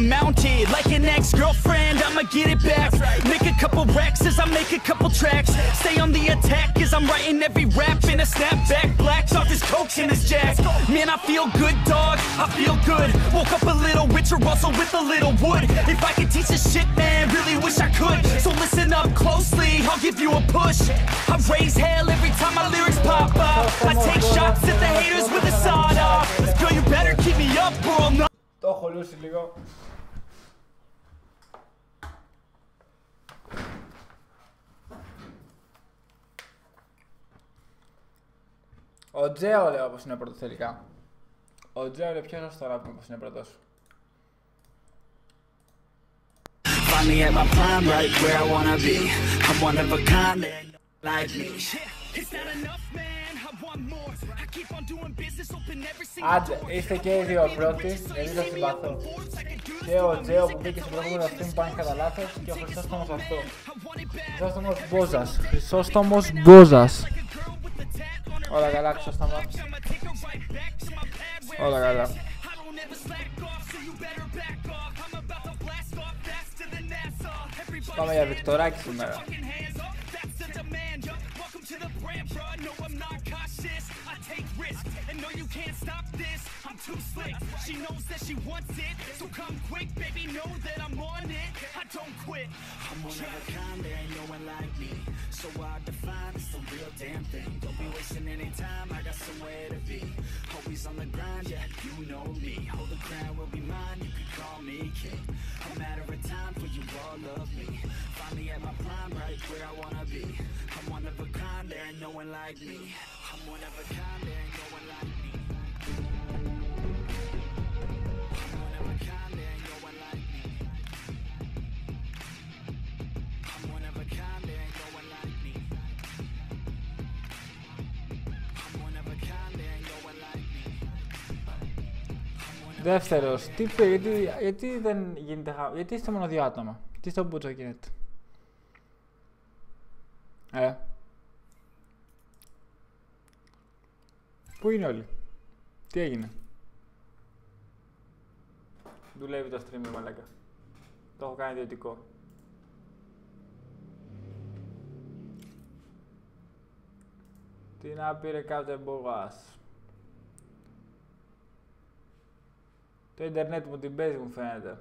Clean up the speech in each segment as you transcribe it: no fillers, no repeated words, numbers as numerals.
mounted. Like an ex-girlfriend, I'ma get it back. Make a couple racks as I make a couple tracks. Stay on the attack as I'm writing every rap in a snapback. Blacks off his coke and his jack. Man, I feel good, dog, I feel good. Woke up a little richer, also with a little wood. If I could teach this shit, man, really wish I could. So listen up closely, I'll give you a push. I raise hell every time my lyrics pop up. I take shots at the haters with a sawed off. Girl, you better keep me up or I'll not. Το έχω λούσει λίγο. Ο Τζέο λέω πως είναι πρώτος τελικά. Ο Τζέο λέει πιο σωστό να πούμε πως είναι πρώτος. Finally at my prime, right where I wanna be. I'm one of a kind, like me. It's not enough, man. I want more. I keep on doing business, open every single. Άντε, είστε και οι δύο πρώτοι, γιατί το συμπαθώ. Και ο Τζέο που μπήκε στο προηγούμενο stream πάνε κατά λάθος και ο Χρυσόστομος αυτό. Χρυσόστομος Μπόζας. Χρυσόστομος Μπόζας. Όλα καλά, Χρυσόστομο. Όλα καλά. Πάμε για Βικτοράκι σήμερα. Too slick, she knows that she wants it. So come quick, baby, know that I'm on it. I don't quit. I'm one of a kind, there ain't no one like me. So hard to find, it's the real damn thing. Don't be wasting any time, I got somewhere to be. Always on the grind, yeah, you know me. Hold the crown will be mine, you can call me king. A matter of time for you all love me. Finally at my prime, right where I wanna be. I'm one of a kind, there ain't no one like me. I'm one of a kind, there ain't no one like me. Δεύτερος, γιατί δεν γίνεται χαμό, γιατί είστε μόνο δύο άτομα, τι στο μπούτσο γίνεται. Πού είναι όλοι, τι έγινε. Δουλεύει το stream, μαλάκα. Το έχω κάνει ιδιωτικό. Τι να πήρε κάθε μπογάς. Το ίντερνετ μου την παίζει, μου φαίνεται.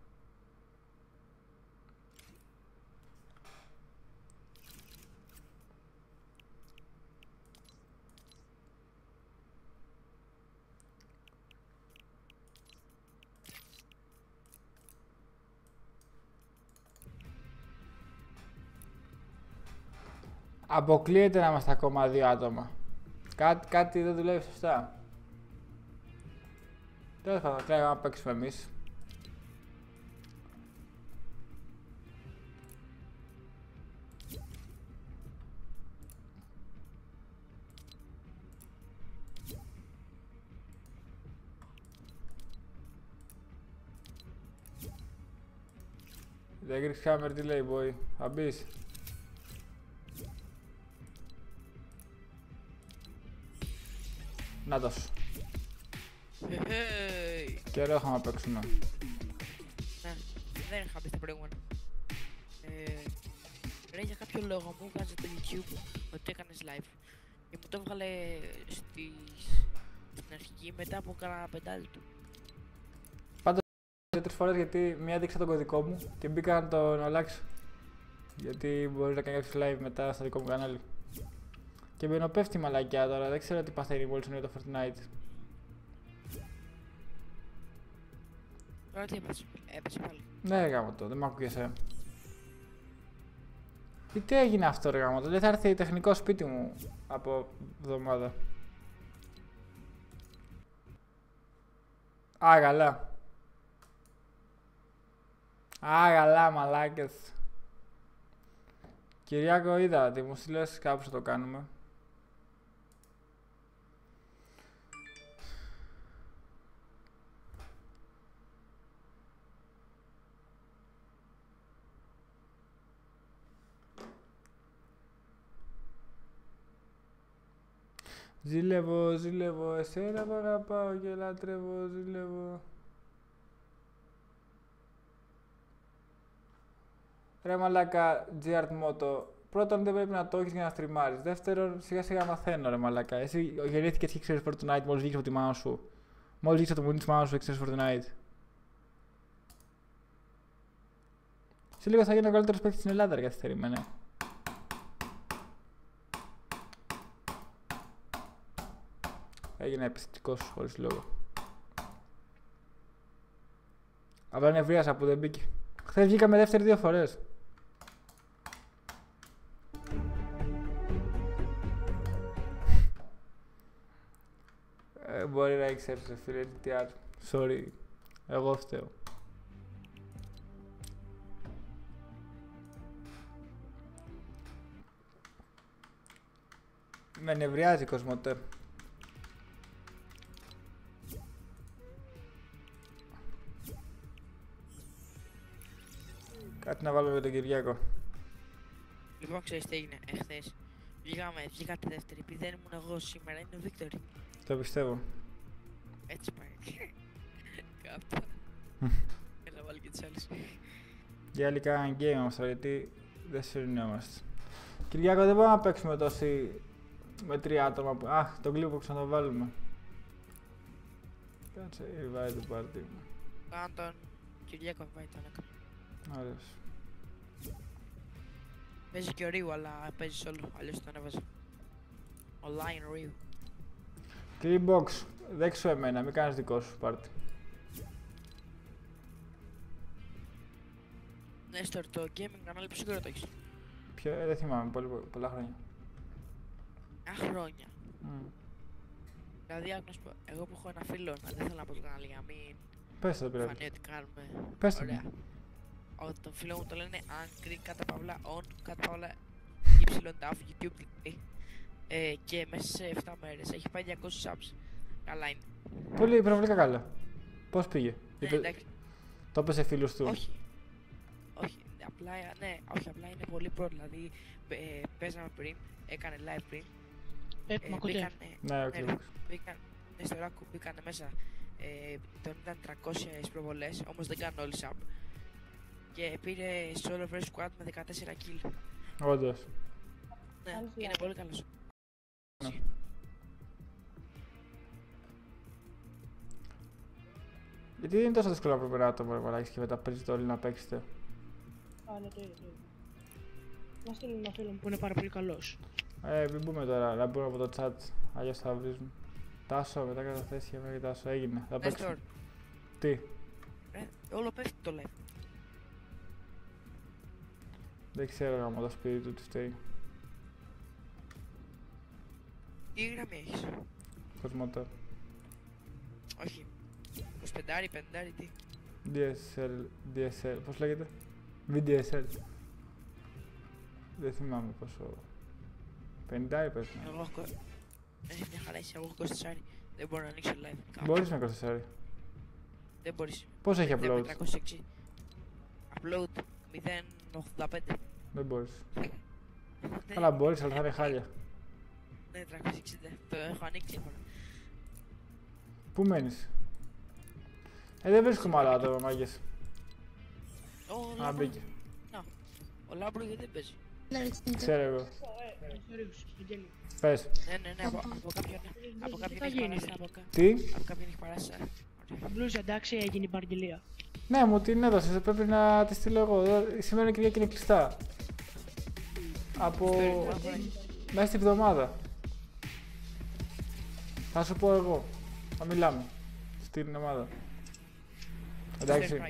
Αποκλείεται να είμαστε ακόμα δύο άτομα. Κάτι δεν δουλεύει σωστά. Τέλος πάντων, θα να παίξουμε εμείς. Δεν Greek Hammer τι λέει, boy, θα μπεις. Να δώσω. Καιρό είχαμε να παίξουμε. Ναι, δεν είχα μπει στα προηγούμενα. Ρε, για κάποιο λόγο μου βγάζει το YouTube ότι έκανες live και μου το έβγαλε στην αρχική μετά από κάνα 5 λεπτό. Πάντως 2-3 φορές γιατί μία έδειξα τον κωδικό μου και μπήκα να τον αλλάξω. Γιατί μπορείς να κάνεις live μετά στο δικό μου κανάλι. Και μπαινοπέφτει η μαλακιά τώρα, δεν ξέρω τι παθαίνει μόλις είναι το Fortnite. Τώρα τι έπαιξε πάλι. Ναι, γάμο το, δεν μ' ακούγεσαι. Τι έγινε αυτό, ρε γάμο το, δεν θα έρθει τεχνικό σπίτι μου από εβδομάδα. Α, καλά. Α, καλά, μαλάκες. Κυριάκο, είδα τι μου στείλες, κάπου θα το κάνουμε. Ζηλεύω, ζηλεύω, εσένα που αγαπάω και λατρεύω, ζηλεύω. Ρε μαλάκα, GR Moto. Πρώτον, δεν πρέπει να το έχεις για να στριμάρεις. Δεύτερον, σιγά σιγά μαθαίνω, ρε μαλάκα. Εσύ γεννήθηκες και ξέρεις Fortnite μόλις βγήκες από τη μάνα σου. Μόλις βγήκες από το μουνί της μάνας σου και ξέρεις Fortnite. Σε λίγο θα γίνω ο καλύτερος παίκτης στην Ελλάδα, ρε καθυστερημένα. Έγινα επιστητικός χωρίς λόγο. Απλά νευρίασα που δεν μπήκε. Χθες βγήκαμε δεύτερη 2 φορές. Μπορεί να ήξερες ρε φίλε, DTR. Sorry. Εγώ φταίω. Με νευριάζει Κοσμοτέ. Κάτι να βάλουμε με τον Κυριάκο. Λοιπόν, ξέρεις τι έγινε εχθές. Βγήκατε δεύτερη, επειδή δεν ήμουν εγώ σήμερα, είναι ο Βίκτορη. Το πιστεύω. Έτσι πάει. Κάπου. Έλα βάλει και τις άλλες. Για άλλοι κάναν game όμως τώρα, γιατί δεν συρρινόμαστε. Κυριάκο, δεν μπορούμε να παίξουμε τόσοι με 3 άτομα. Αχ, τον Gleebox να το βάλουμε. Κάτσε, invite το party μου. Κάνε τον Κυριάκο invite τον έκανα. Ωραίος. Παίζει και ο Ρίου, αλλά παίζει solo, αλλιώς τον έβαζα. Online Ρίου. Gleebox, δέξου εμένα, μην κάνεις δικό σου πάρτι. Νέστορ, το gaming κανάλι πιο σίγουρα το έχεις. Δεν θυμάμαι, πολλά χρόνια. Χρόνια. Δηλαδή, εγώ που έχω ένα φίλο, δεν θέλω να πω το κανάλι για να μην Πες το πειράζει. φανεί ότι κάνουμε. Πες το. Ωραία. Τον φίλο μου το λένε Angry κατά παύλα on κατά παύλα YTAF YouTube δηλαδή. Και μέσα σε 7 μέρες έχει πάει 200 subs. Καλά είναι. Πολύ υπερβολικά καλά. Πώς πήγε? Εντάξει. Το είπε σε φίλους του. Όχι. Όχι. Απλά, ναι, όχι, απλά είναι πολύ pro. Δηλαδή παίζαμε πριν, έκανε live πριν. Ναι, οκ. Μπήκανε μέσα. Τον ήταν 300 προβολές, όμως δεν κάνουν όλοι sub. Και πήρε solo vs squad με 14 kill. Όντως. Ναι, είναι πολύ καλός. Γιατί δεν είναι τόσο δύσκολο να βρούμε ένα άτομο και μετά παίζετε όλοι να παίξετε. Ναι, το ίδιο. Να στείλω ένα φίλο μου που είναι πάρα πολύ καλός. Μην πούμε τώρα, να μπούμε από το chat, αλλιώς θα βρίζουμε. Τάσο, μετά καταθέσει για μένα και Τάσο, έγινε. Θα παίξουμε. Τι? Όλο πέφτει το live. Δεν ξέρω άμα το σπίτι του τι φταίει. Τι γραμμή έχεις? Κοσμοτέ. Όχι. 25, 50, τι? DSL, πώς λέγεται? VDSL. Δεν θυμάμαι πόσο. 50 είπες. Εγώ έχω... μια χαρά είσαι, εγώ έχω 24. Δεν μπορώ να ανοίξω live. Μπορείς με 24. Δεν μπορείς. Πώς έχει upload? 460. Upload 0.85. Δεν μπορείς. Αλλά μπορείς, αλλά θα είναι χάλια. Ναι, 360. Το έχω ανοίξει έχω. Πού μένεις? Δεν βρίσκουμε άλλα άτομα, μάγκες. Α, μπήκε. Ο Λάμπρο γιατί δεν παίζει? Ξέρω εγώ. Πες. Ναι, από κάποιον έχει παράσει. Τι? Από κάποιον έχει παράσει. Μπλούζα, εντάξει, έγινε η παραγγελία. Ναι, μου την έδωσες, πρέπει να τη στείλω εγώ. Σήμερα η Κυριακή είναι κλειστά. Από... μέσα στη βδομάδα. Θα σου πω εγώ. Θα μιλάμε. Στην ομάδα. Εντάξει.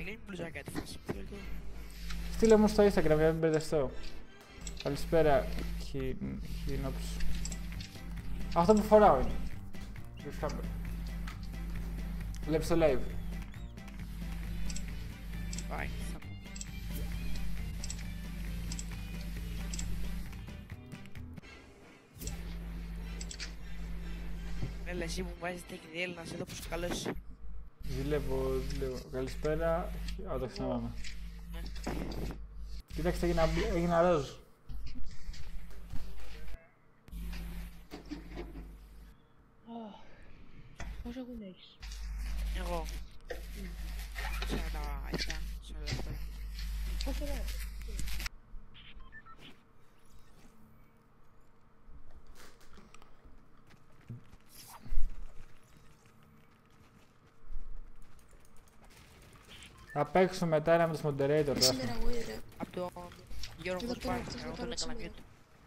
Στείλε μου στο Instagram για να μην μπερδευτώ. Καλησπέρα, Χινόψ. Αυτό που φοράω είναι. Βλέπεις το live. Πάει. Έλα εσύ μου βάζεις τέχνη να σε δω πόσο καλός είσαι. Ζηλεύω. Καλησπέρα. Α, το ξαναβάμε. Κοιτάξτε, έγινα ροζ. Πόσο έχουν έχεις? Εγώ. 47, 48. Πόσο ρε? Θα παίξω μετά ένα με τους moderator. Σήμερα εγώ ρε. Από τον Γιώργο Εδώ πέρα, Σπάρτη, αυτός εγώ θα τον πάρω έκανα σήμερα.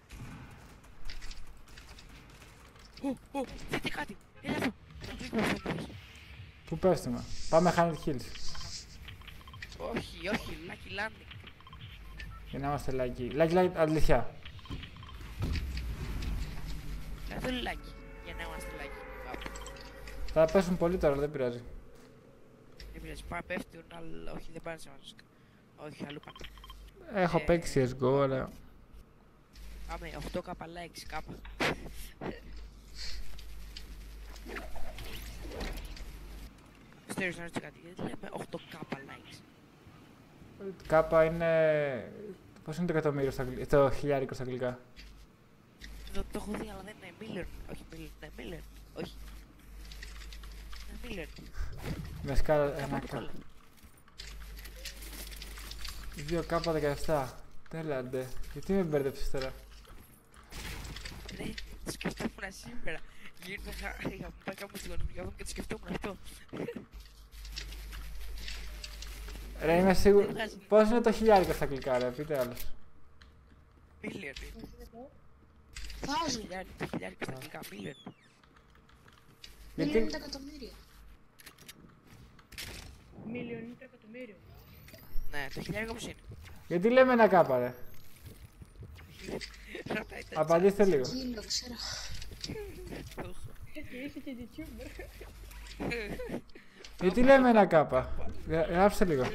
mute. Δείτε κάτι, έλα εδώ. Τον κλικ μου φαίνεται. Πού πέφτουμε. Πάμε Haunted Hills. Όχι, όχι, Lucky Landing. Για να είμαστε λαϊκοί. Λαϊκοί, αλήθεια. Κάτω λάκι, για να είμαστε λάκι. Θα πέσουν πολύ τώρα, δεν πειράζει. Δεν πειράζει, πάμε πέφτουν, αλλά όχι, δεν πάνε σε μας. Όχι, αλλού πάνε. Έχω παίξει CSGO, αλλά. Πάμε, 8k likes, κάπα. Στέριος να ρωτήσω κάτι, γιατί λέμε 8k likes. Κάπα είναι. Πώς είναι το εκατομμύριο στα αγγλικά, το χιλιάρικο στα αγγλικά. Το έχω δει, αλλά δεν είναι million. Όχι million, είναι million. Όχι. Είναι million. Με σκάλα ένα Κάπου κάπα. όλα. 2K17. Τέλαντε. Γιατί με μπέρδεψες τώρα. Ναι, το σκεφτόμουν σήμερα. Είχα πάει κάπου στη γονιμική μου και το σκεφτόμουν αυτό. Ρε, είμαι σίγουρο. Πώς είναι το χιλιάρικο στα αγγλικά, ρε, πείτε άλλος. Million είναι. Το Thousand. χιλιάρικο στα αγγλικά, million. Δεν Γιατί- είναι τα εκατομμύρια. Μίλιον είναι το εκατομμύριο. Ναι, το χιλιάρικο πώς είναι. Γιατί λέμε ένα κάπα, ρε. Ρωτάει τα Απαντήστε λίγο. Κίλο, ξέρω. Και είσαι και YouTuber. Γιατί λέμε ένα κάπα. Γράψτε λίγο.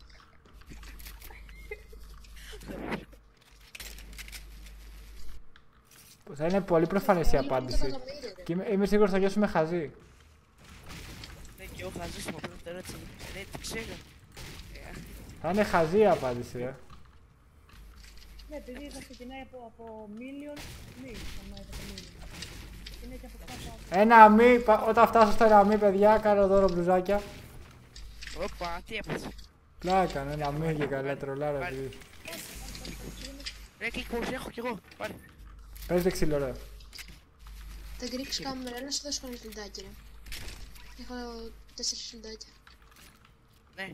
Θα είναι πολύ προφανής η απάντηση. Και είμαι σίγουρος θα γιώσουμε χαζί. Ναι, και εγώ θα ζήσω από πρώτη ερώτηση. Ναι, το ξέρω. Θα είναι χαζή η απάντηση, ρε. Ναι, επειδή θα ξεκινάει από million μη, άμα εκατομμύριο. Είναι και από κάτω. Ένα μη, όταν φτάσω στο ένα μη, παιδιά, κάνω δώρο μπλουζάκια. Όπα, τι έπαθες. Πλάκα, ένα μη και καλά τρολάρα. Πάλι. επειδή. Ρε, κλικ πώς έχω κι εγώ. Πάρε. Παίζετε ξύλο, ρε. Θα γκρίξω κάμερα, να σου δώσω ένα χιλιντάκι ρε. Έχω 4 χιλιντάκια. Ναι,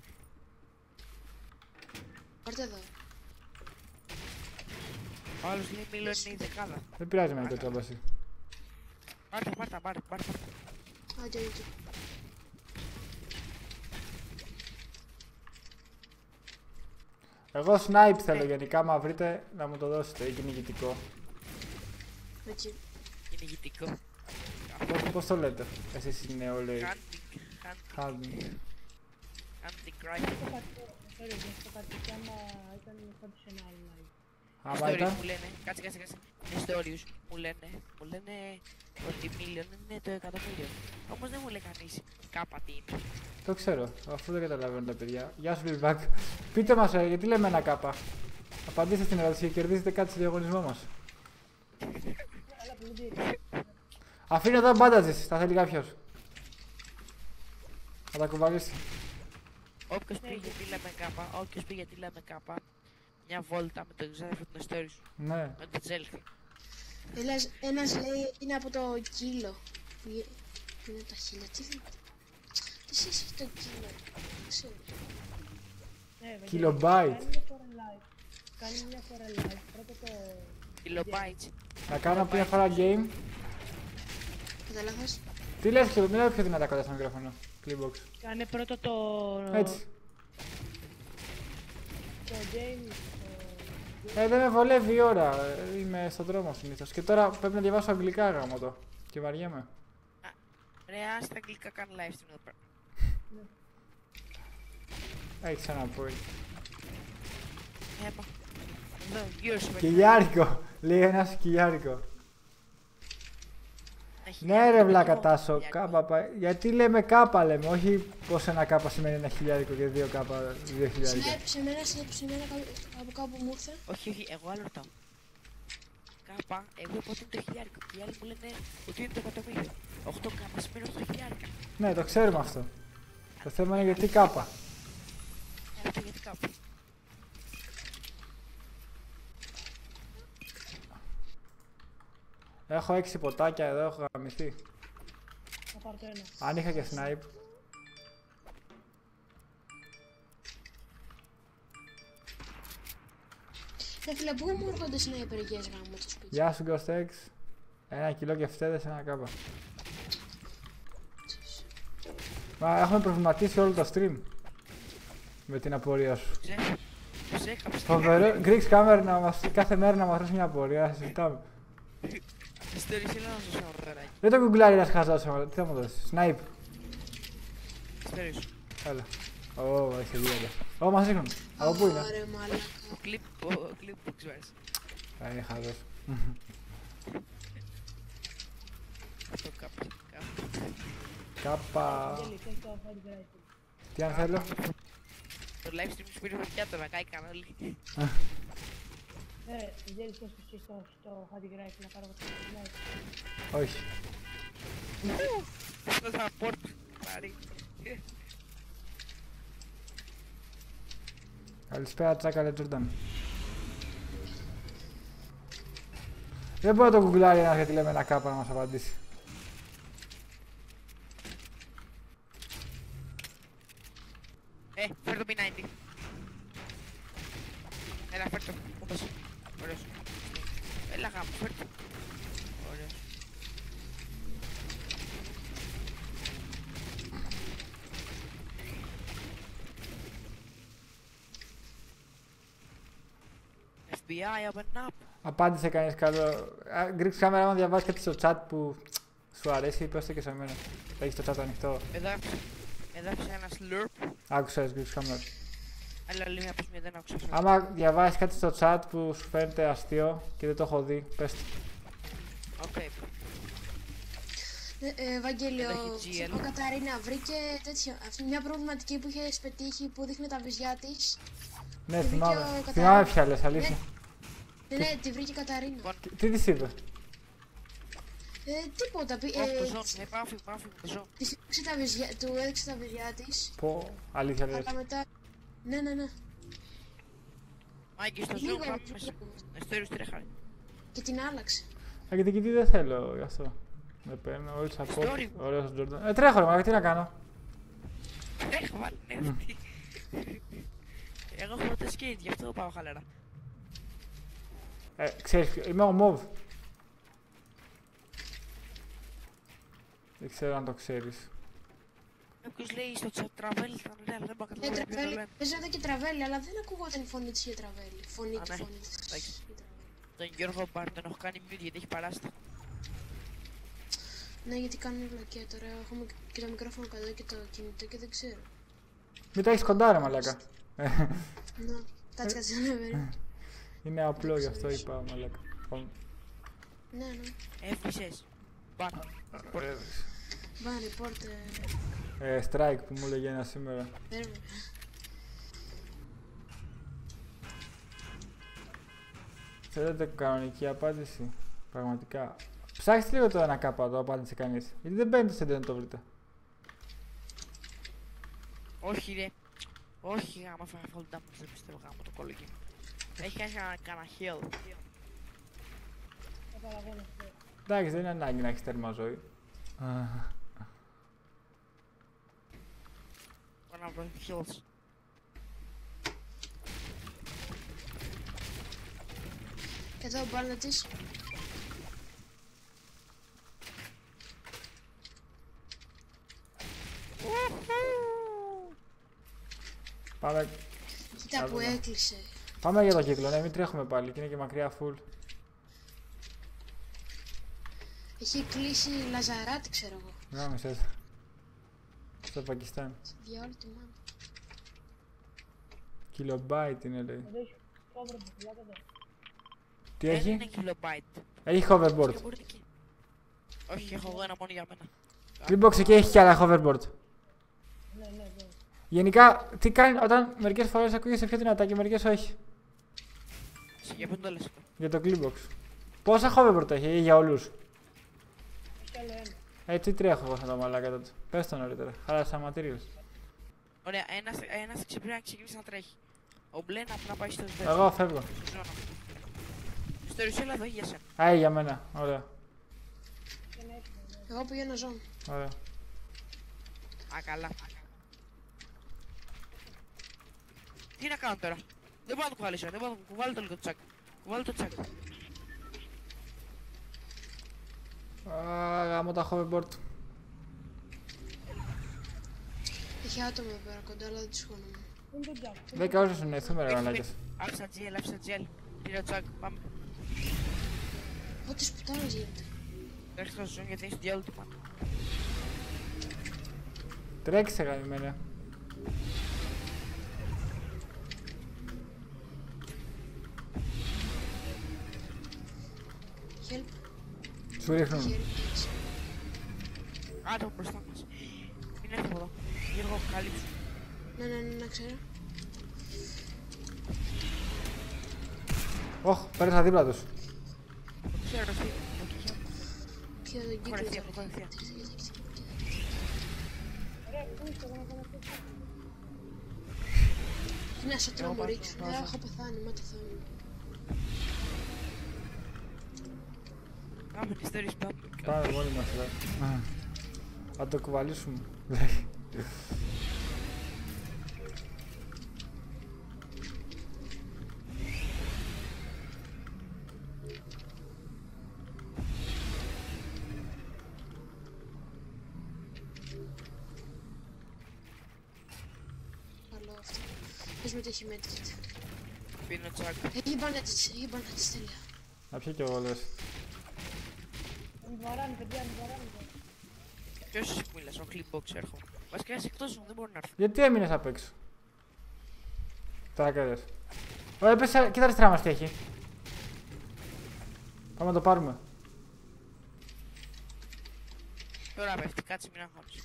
Πάρτε εδώ. ο άλλος λέει million είναι η δεκάδα. Δεν πειράζει με το τσάμπαση. Πάρτα. Άντε, άντε. Εγώ snipe θέλω γενικά, μα βρείτε να μου το δώσετε, ή κυνηγητικό. Έτσι. Κυνηγητικό. Πώς το λέτε, εσείς οι νεολαίοι. Hunting Hunting. crime. Το κάτι, sorry, δεν στο κάτι και άμα ήταν κάτω σε ένα άλλο live. Άμα Stories ήταν, μου λένε, κάτσε. Stories μου λένε ότι million είναι το εκατομμύριο. Όμως δεν μου λέει κανείς κάπα τι είναι. το ξέρω, αφού δεν καταλαβαίνουν τα παιδιά. Γεια σου, Lilback. Πείτε μας, γιατί λέμε ένα κάπα. Απαντήστε στην ερώτηση και κερδίζετε κάτι στο διαγωνισμό μας. Αλλά πλυντήρι. Αφήνω εδώ bandages, θα θέλει κάποιος. Θα τα κουβαλήσει. Όποιος πει γιατί λέμε κάπα, μια βόλτα με το ξάδερφο του story σου, Ναι. με το τζέλφι. Ένας λέει είναι από το κιλο. Είναι τα χίλια, τι δεν... Τι σχέση έχει το κιλο, δεν ξέρω. Ναι, βέβαια. Kilobyte. Κάνει μια φορά live. Κάνει μια φορά live. Πρώτα το... Kilobytes. Να κάνω μια φορά game. Κατάλαβες. Τι λες, μιλάω πιο δυνατά κοντά στο μικρόφωνο. Clipbox. Κάνε πρώτα το... Έτσι. Το game. Δεν με βολεύει η ώρα. Είμαι στον δρόμο συνήθως. Και τώρα πρέπει να διαβάσω αγγλικά γάμο το. Και βαριέμαι. Ρε, ας τα αγγλικά κάνω live stream εδώ πέρα. Έχεις ένα point. Έμα. Εδώ, γύρω σου. Κυλιάρικο. Λέει ένα σκυλιάρικο. Ναι ρε βλάκα Τάσο, κάπα, γιατί λέμε κάπα λέμε, όχι πως ένα κάπα σημαίνει ένα χιλιάρικο και δύο κάπα, 2.000. Σνάιπ σε μένα από κάπου μου ήρθε. Όχι, εγώ άλλο ρωτάω. Κάπα, εγώ είπα ότι είναι το χιλιάρικο. Και οι άλλοι μου λένε ότι είναι το εκατομμύριο. 8 κάπα σημαίνει 8 χιλιάρικα. Ναι, το ξέρουμε αυτό. Το θέμα είναι γιατί κάπα. Αυτό γιατί κάπου. Έχω 6 ποτάκια εδώ, έχω γαμηθεί. Θα πάρω το ένα. Αν είχα και snipe. Ρε φίλε, πού μου έρχονται σνάιπερικές γάμο το σπίτι. Γεια σου Ghost X. 1 κιλό και φτέδες, 1 κάπα. Μα έχουμε προβληματίσει όλο το stream. Με την απορία σου. Φοβερό. Greeks Camera κάθε μέρα να μας δώσει μια απορία, συζητάμε. Δεν το γκουγκλάρει ένας χαζός, τι θα μου δώσεις. Snipe. Έλα. Ω, έχει δύο. Ω, μας ρίχνουν. Από πού είναι. Ωραία, μαλάκα. Ο κλιπ που ξέρεις. Είναι χαζός. Το Κάπα. Γέλη, θες το Hard Rifle. Τι αν θέλω. live stream σου πήρε φωτιά τώρα, κάηκαν όλοι. Γέλη, θες το εσύ στο Hard Rifle να πάρω το Hard Rifle. Όχι. Αυτό θα πόρτ, πάρει. Καλησπέρα Τσάκαλε Τζόρνταν. Δεν μπορεί να το γκουγκλάρει ένας γιατί λέμε ένα κάπα να μας απαντήσει. Φέρ το P90. Έλα, φέρ το. Όπως. Ωραίος. Έλα γάμο, φέρ το. Ωραίος. FBI, open up. Απάντησε κανείς καλό. Greeks Camera, άμα διαβάσεις κάτι στο chat που σου αρέσει, πες το και σε μένα. Έχεις το chat ανοιχτό. Εδώ έφυγε ένα slurp. Άκουσες Greeks Camera. Αλλά λέει μια ποσμία, δεν άκουσα. Άμα διαβάσεις κάτι στο chat που σου φαίνεται αστείο και δεν το έχω δει, πες το. Οκ. Ευαγγέλιο, Εδώ έχει GL. ο Καταρίνα βρήκε τέτοιο, αυτή μια προβληματική που είχε πετύχει που δείχνει τα βυζιά της. Ναι, Τη βρήκε θυμάμαι. ο Καταρίνα. Θυμάμαι ποια λες, αλήθεια. Ναι, τη βρήκε η Καταρίνα. Τι της είπε. Τίποτα. Όχι, το ζώνη, πάφη, το ζώνη. Του έδειξε τα βυζιά της. Πω, αλήθεια λες. Αλλά μετά. Ναι. Μάγκη στο Λίγο ζώο, πάμε πιο μέσα. λίγο. Στο ήρους τρέχαρη. Και την άλλαξε. Γιατί τι δεν θέλω γι' αυτό. Με παίρνω, όλοι support. Story. Ωραίος ο Jordan. Τρέχω ρε μα, τι να κάνω. Έχω βάλει νεύτη. Εγώ έχω το skate, γι' αυτό πάω χαλαρά. Ξέρεις, είμαι ο Mov. Δεν ξέρω αν το ξέρεις. Κάποιος λέει στο chat τραβέλ, ήταν ωραία, δεν μπορώ να καταλάβω ποιο το λένε. Παίζατε και τραβέλη, αλλά δεν ακούγονταν η φωνή της για τραβέλη. Φωνή Α, και ναι. φωνή της. Εντάξει. Τον Γιώργο Μπάρ τον έχω κάνει mute γιατί έχει παράστα. Ναι, γιατί κάνουν βλακία τώρα. Έχουμε και το μικρόφωνο κάτω και το κινητό και δεν ξέρω. Μην τα έχεις κοντά ρε μαλάκα. Να, κάτσε να με. Είναι απλό γι' αυτό είπα μαλάκα. Ναι. Έβρισες. Μπάρ. Μπα, report. Strike που μου έλεγε ένα σήμερα. Θέλετε κανονική απάντηση. Πραγματικά. Ψάξτε λίγο το ένα κάπα το απάντησε κανείς. Γιατί δεν μπαίνετε σε δεν το βρείτε. Όχι ρε. Όχι γάμα θα fall damage, δεν πιστεύω γάμα το κόλλογι. Έχει κάνει κανένα heal. Εντάξει, δεν είναι ανάγκη να έχεις τέρμα ζωή. Μπορώ να βρω heals. Εδώ μπάλα της. Πάμε. Κοίτα που έκλεισε. Πάμε για το κύκλο, ναι, μην τρέχουμε πάλι και είναι και μακριά full. Έχει κλείσει Λαζαράτη, ξέρω εγώ. Γάμισες. Στο Πακιστάν. Για όλη τη μάνα. Kilobyte είναι λέει. Εδώ έχει κόβρο που φυλάκατε. Τι Δεν έχει? είναι kilobyte. Έχει hoverboard. Και μπορεί εκεί. Όχι, έχω εγώ ένα μόνο για μένα. Greenbox εκεί έχει κι άλλα hoverboard. Ναι. Γενικά, τι κάνει όταν μερικές φορές ακούγεσαι πιο δυνατά και μερικές όχι. Για πού το λες αυτό. Για το Greenbox. Πόσα hoverboard έχει για όλους? Έχει άλλο ένα. Τι τρέχω εγώ σαν το μαλάκα τότε. Πες το νωρίτερα. Χάλασα materials. Ωραία, ένας πρέπει να ξεκινήσει να τρέχει. Ο μπλε να πάει στο σβέσιο. Εγώ φεύγω. Στο ρουσέλα εδώ για σένα. Για μένα. Ωραία. Εγώ πηγαίνω ζώνη. Ωραία. Α, καλά. Τι να κάνω τώρα. Δεν μπορώ να το κουβαλήσω, δεν μπορώ να το κουβάλω το λίγο τσάκ. Βάλε το τσακ. Γάμω τα hoverboard. Έχει άτομα εδώ πέρα κοντά, αλλά δεν τους χώνουμε. Είναι το τζακ. 10 ώρες συνοηθούμε ρε μαλάκες. Άφησα GL, άφησα GL. Πήρα το τσακ, πάμε. Ό,τι σπουτάρας γίνεται. Τρέχει στο zoom γιατί έχει διάλογο του πάνω. Τρέξε γαμημένα. Help, Σου ρίχνουν. help, έτσι. Άτομο μπροστά μας. Μην έρθει από εδώ. Γιώργο, κάλυψου. Να ξέρω. Ωχ, πέρασα δίπλα τους. Το ξέρω, ρε φίλε. Ποιο τον κύκλο. Κορευθεία, κορευθεία. Ρε, πού είστε, εγώ να κάνω αυτό. Είναι σαν Εγώ να μου πάω, ρίξουν. πάω. Έχω πεθάνει, μα το θέλω. Πάμε τις τέρες, πάμε. Πάμε μόνοι μας εδώ. Θα το κουβαλήσουμε. Καλό αυτό. Πες μου ότι έχει medkit. Πίνω τσακ. Έχει bandage, τέλεια. Να πιω κι εγώ λες. Με βαράνε, παιδιά, με βαράνε. Ποιος εσύ που μιλάς, ο clipbox έρχομαι. Βασικά είσαι εκτός μου, δεν μπορώ να έρθω. Γιατί έμεινες απ' έξω. Τώρα κέρδες. Ωραία, πες, κοίτα αριστερά μας τι έχει. Πάμε να το πάρουμε. Τώρα πέφτει, κάτσε μην αγχώνεις.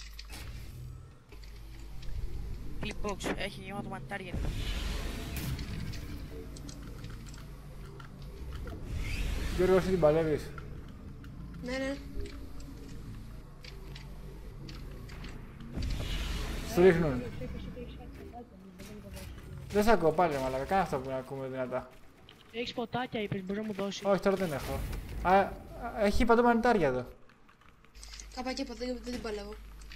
Clipbox, έχει γεμάτο μανιτάρια. Γιώργο, εσύ την παλεύεις. Ναι. Σου ρίχνουν. Είπες ότι έχεις κάτι ποτάκια, δεν το δώσεις. Δεν σ' ακούω πάλι, μαλάκα. Κάνε αυτό που να ακούμε δυνατά. Έχεις ποτάκια, είπες, μπορεί να μου δώσεις. Όχι, τώρα δεν έχω. Έχει παντού μανιτάρια εδώ. Καπάκι από εδώ, δεν την παλεύω.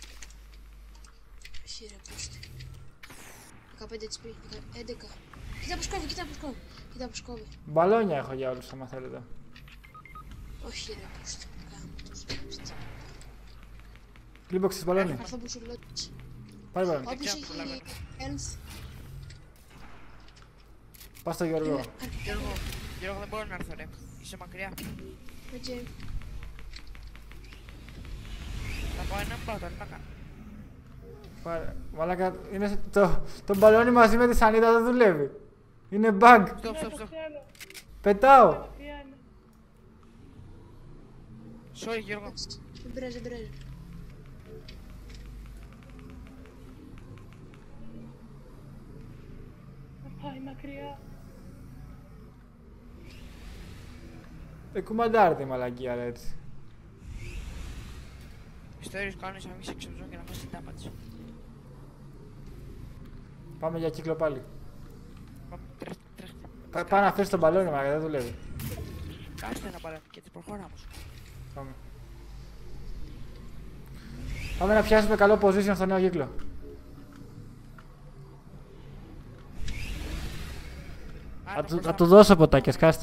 Όχι ρε, πούστη. 15 HP, 11. Κοίτα πως κόβει. Μπαλόνια έχω για όλους, άμα θέλετε. Όχι ρε, πούστη. Κάμω τόσο πούστη. Κλίμποξ της μπαλόνι. Αυτό που σου λέω έτσι. Πάρε μπαλόνι. Όποιος ξέρω, έχει προλαβαίνω. health, Πας στο Γιώργο. είναι αρκετά. Γιώργο, δεν μπορώ να έρθω ρε. Είσαι μακριά. Okay. Θα πάω έναν πάω, τώρα τι να κάνω. Πάρε. Μαλάκα, είναι το μπαλόνι μαζί με τη σανίδα δεν δουλεύει. Είναι bug. Στοπ, στοπ, στοπ. Πετάω. Sorry Γιώργο. Δεν πειράζει. Θα πάει μακριά. Κουμαντάρ τη μαλακία, ρε, έτσι. Ιστορίες κάνεις να μην σε ξεψώ και να μην σε damage. Πάμε για κύκλο πάλι. Πάμε, τρέχτε. Πάει να φέρεις τον μπαλόνι, μαλάκα, δεν δουλεύει. Κάτσε ένα μπαλάκι και τι προχωράμε όμως. Πάμε. Πάμε να πιάσουμε καλό position στο νέο κύκλο. Θα του δώσω ποτάκια, σκάστε.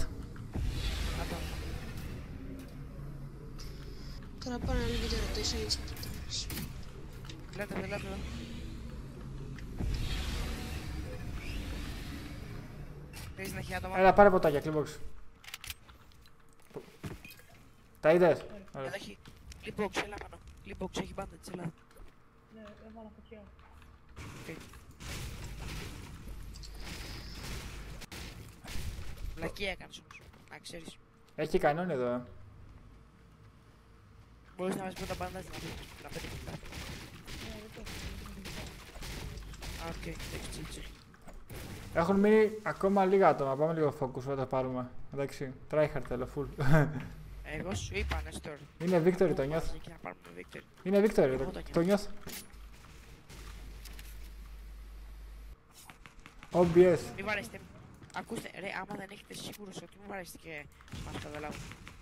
Τώρα πάω να λίγο το ρωτήσω έτσι από το τέλος. Λέτε. Θέλεις να έχει άτομα. Έλα, πάρε ποτάκια, κλίμποξ. Τα είδες? Ωραία. Εδώ έχει clipbox, έλα πάνω. Clipbox έχει bandage, έλα. Ναι, έβαλα φωτιά. Λακία έκανες όμως, να ξέρεις. Έχει και κανόνι εδώ. Μπορείς να βάζεις πρώτα bandage να πετύχεις κάτι. Οκ, εντάξει, chill. Έχουν μείνει ακόμα λίγα άτομα. Πάμε λίγο focus, θα τα πάρουμε. Εντάξει, tryhard θέλω, full. Εγώ σου είπα, Νέστορ. Είναι victory, το νιώθω. Και να πάρουμε victory. Είναι victory, το νιώθω. OBS. Μη βαρέστε. Ακούστε, ρε, άμα δεν έχετε σίγουρος ότι μη βαρέστε και μας καταλάβουν.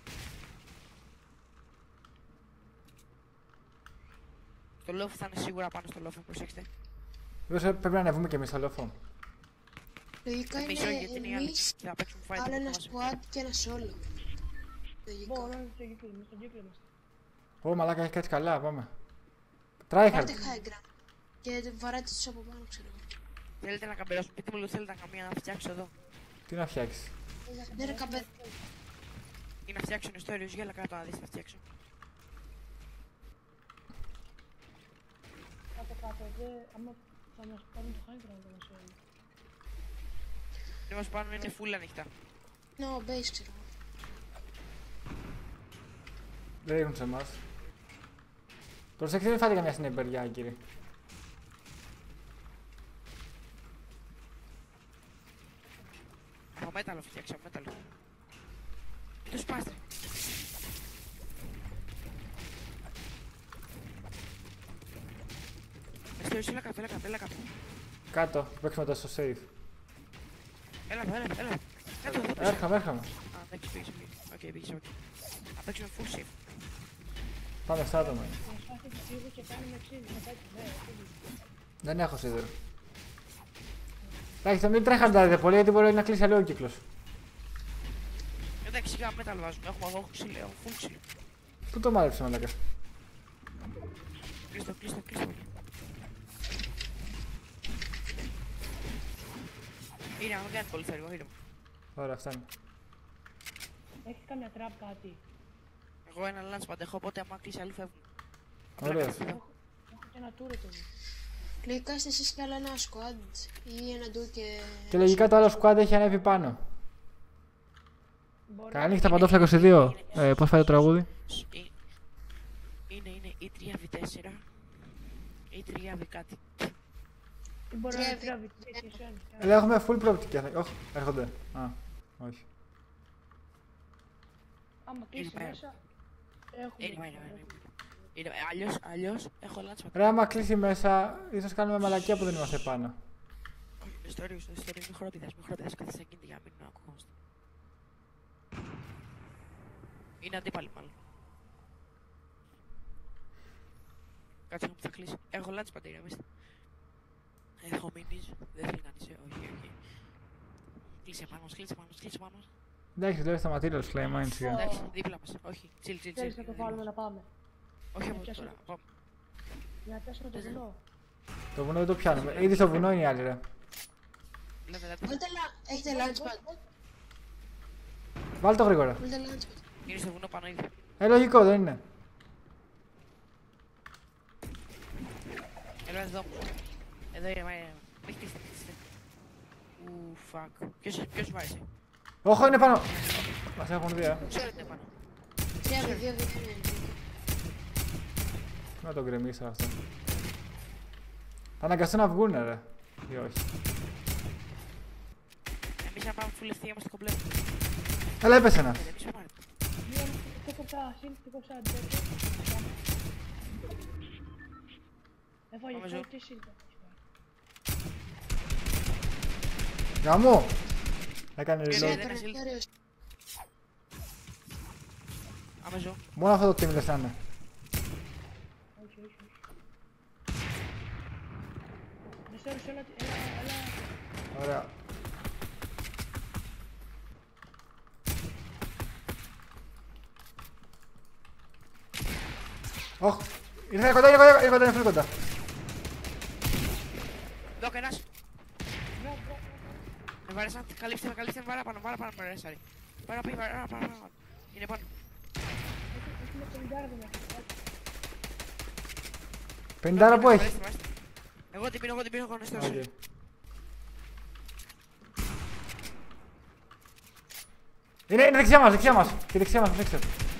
Το λόφο θα είναι σίγουρα πάνω στο λόφο, προσέξτε. Βέβαια πρέπει να ανεβούμε και εμείς στο λόφο. Λογικά Εμείς είναι όχι, γιατί είναι οι άλλοι. εμείς, Θα παίξουμε fight άλλο που ένα μας squad και ένα solo. Λογικά. Μπορώ να το κύκλο, μες στον κύκλο είμαστε. Ω, μαλάκα, έχει κάτσει καλά, πάμε. Tryhard. Πάρτε high ground. Και βαράτε τους από πάνω, ξέρω εγώ. Θέλετε να καμπεράσουμε, πείτε μου λίγο, θέλετε να καμία να φτιάξω εδώ. Τι να φτιάξει. Ναι ρε καμπέ. Ή να φτιάξω ιστορίες, για κάτω να δεις να φτιάξω. Κάτω, άμα θα μας πάρουν το high ground όμως όλοι. Δεν μας πάνω είναι full ανοιχτά. No, base ξέρω εγώ. Δεν ρίχνουν σε εμάς. Προσέξτε, μην φάτε καμιά συνεπεριά, κύριε. Από μέταλλο φτιάξαμε, μέταλλο. Μην το σπάστε. Εστέριος, έλα κάτω, έλα κάτω, έλα κάτω. Κάτω, παίξουμε τόσο safe. Έλα, έλα. Κάτω, εδώ πίσω. Έρχομαι. Α, εντάξει, πήγες. Οκ, πήγες, οκ. Θα παίξουμε full safe. Πάμε στα άτομα. Να σπάσει τη σίγου και κάνουμε ξύδι, να πάει ναι, Δεν έχω σίδερο. Εντάξει, μην τρέχαντάδετε πολύ γιατί μπορεί να κλείσει άλλο ο κύκλος. Εντάξει, σιγά μέταλλο βάζουμε. Έχουμε εγώ ξύλο, έχω full ξύλο. Πού το μάλεψε, μαλάκα. Κλείστο. Είναι, αν δεν κάνει πολύ θόρυβο, ήρεμο. Ωραία, φτάνει. Έχεις καμιά τραπ κάτι. Εγώ ένα lunch pad έχω, οπότε άμα κλείσει αλλού φεύγουν. Ωραία. Έχω και ένα turret εδώ. Λογικά είστε εσείς και άλλο ένα squad ή ένα ντου και... Και λογικά το άλλο squad έχει ανέβει πάνω. Μπορεί Καλή νύχτα, Παντόφλα 22. Πώς πάει το τραγούδι. Είναι ή 3v4 ή 3v κάτι. ή μπορεί να είναι Τρέβει. τραβητή και σένει. Αλλά έχουμε full προοπτική. Όχι, έρχονται. Α, όχι. Άμα κλείσει Είναι μέσα, έχουμε. Είναι, αλλιώς έχω lunch pad. Ρε, άμα κλείσει μέσα, ίσως κάνουμε μαλακία που δεν είμαστε πάνω. Όχι, ιστορίες, μη χοροπηδάς, κάθεσαι εκείνη για να μην ακουγόμαστε. Είναι αντίπαλοι μάλλον. Κάτσε που θα κλείσει. Έχω lunch pad, ηρεμήστε. Έχω minis, δεν θέλει κανείς, όχι. Κλείσε πάνω. Εντάξει, τώρα σταματήρω, λέει, μάιν σιγά. Εντάξει, δίπλα μας, όχι, chill. Θέλεις να το βάλουμε να πάμε. Όχι από πιάσω. τώρα, πάμε. Για να πιάσουμε το βουνό. Το βουνό δεν το πιάνουμε. Ήδη στο βουνό είναι οι άλλοι, ρε. Λέτε, Έχετε lunchpad. Βάλτε το γρήγορα. Βάλτε lunchpad. είναι στο βουνό πάνω ήδη. Λογικό, δεν είναι. Έλα εδώ. Εδώ είναι, μη χτίστε. Ου, fuck. Ποιος βάζει. Όχι, είναι πάνω. Μας έχουν δει, Ξέρω ότι είναι πάνω. 3v2. Να τον γκρεμίσω αυτό. Θα αναγκαστούν να βγουνε, ρε. Ή όχι. Εμείς να πάμε full ευθεία είμαστε κομπλέ. Έλα, έπεσε ένα. Εμείς θα πάρουμε. Το κόψα χιλ, το κόψα αντέρκο. Έφαγε Πάμε ζω. τι χιλ. Γαμώ. Έκανε Ναι, reload. ναι. Έκανε, ωραίος. Άμα ζω. Μόνο αυτό το team λες να είναι. Όχι. Δεστέρος, έλα. Ωραία. Ωχ, ήρθε κοντά, είναι πολύ κοντά. Δω και ένας. Με βάρεσαν, καλύψτε με παραπάνω, με ρέσαρι. Παραπάνω. Είναι πάνω. Έχουμε 50 μέσα. 50 που έχει. Βαρίστε. Εγώ την πίνω, εγώ νεστέρος. Οκ. Είναι δεξιά μας. Και δεξιά μας, προσέξτε.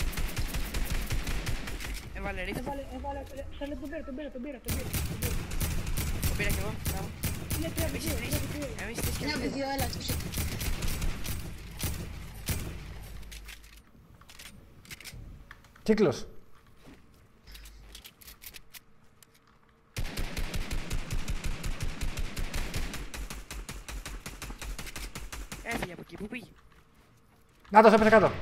Έβαλε ρίφ, Έβαλε, τον πήρα. το πήρα κι εγώ. Μπράβο. Είναι 3v2. Εμείς τρεις και 3v2, έλα, το ψήφι. Κύκλος. έφυγε από εκεί, πού πήγε. Να το έπεσε κάτω.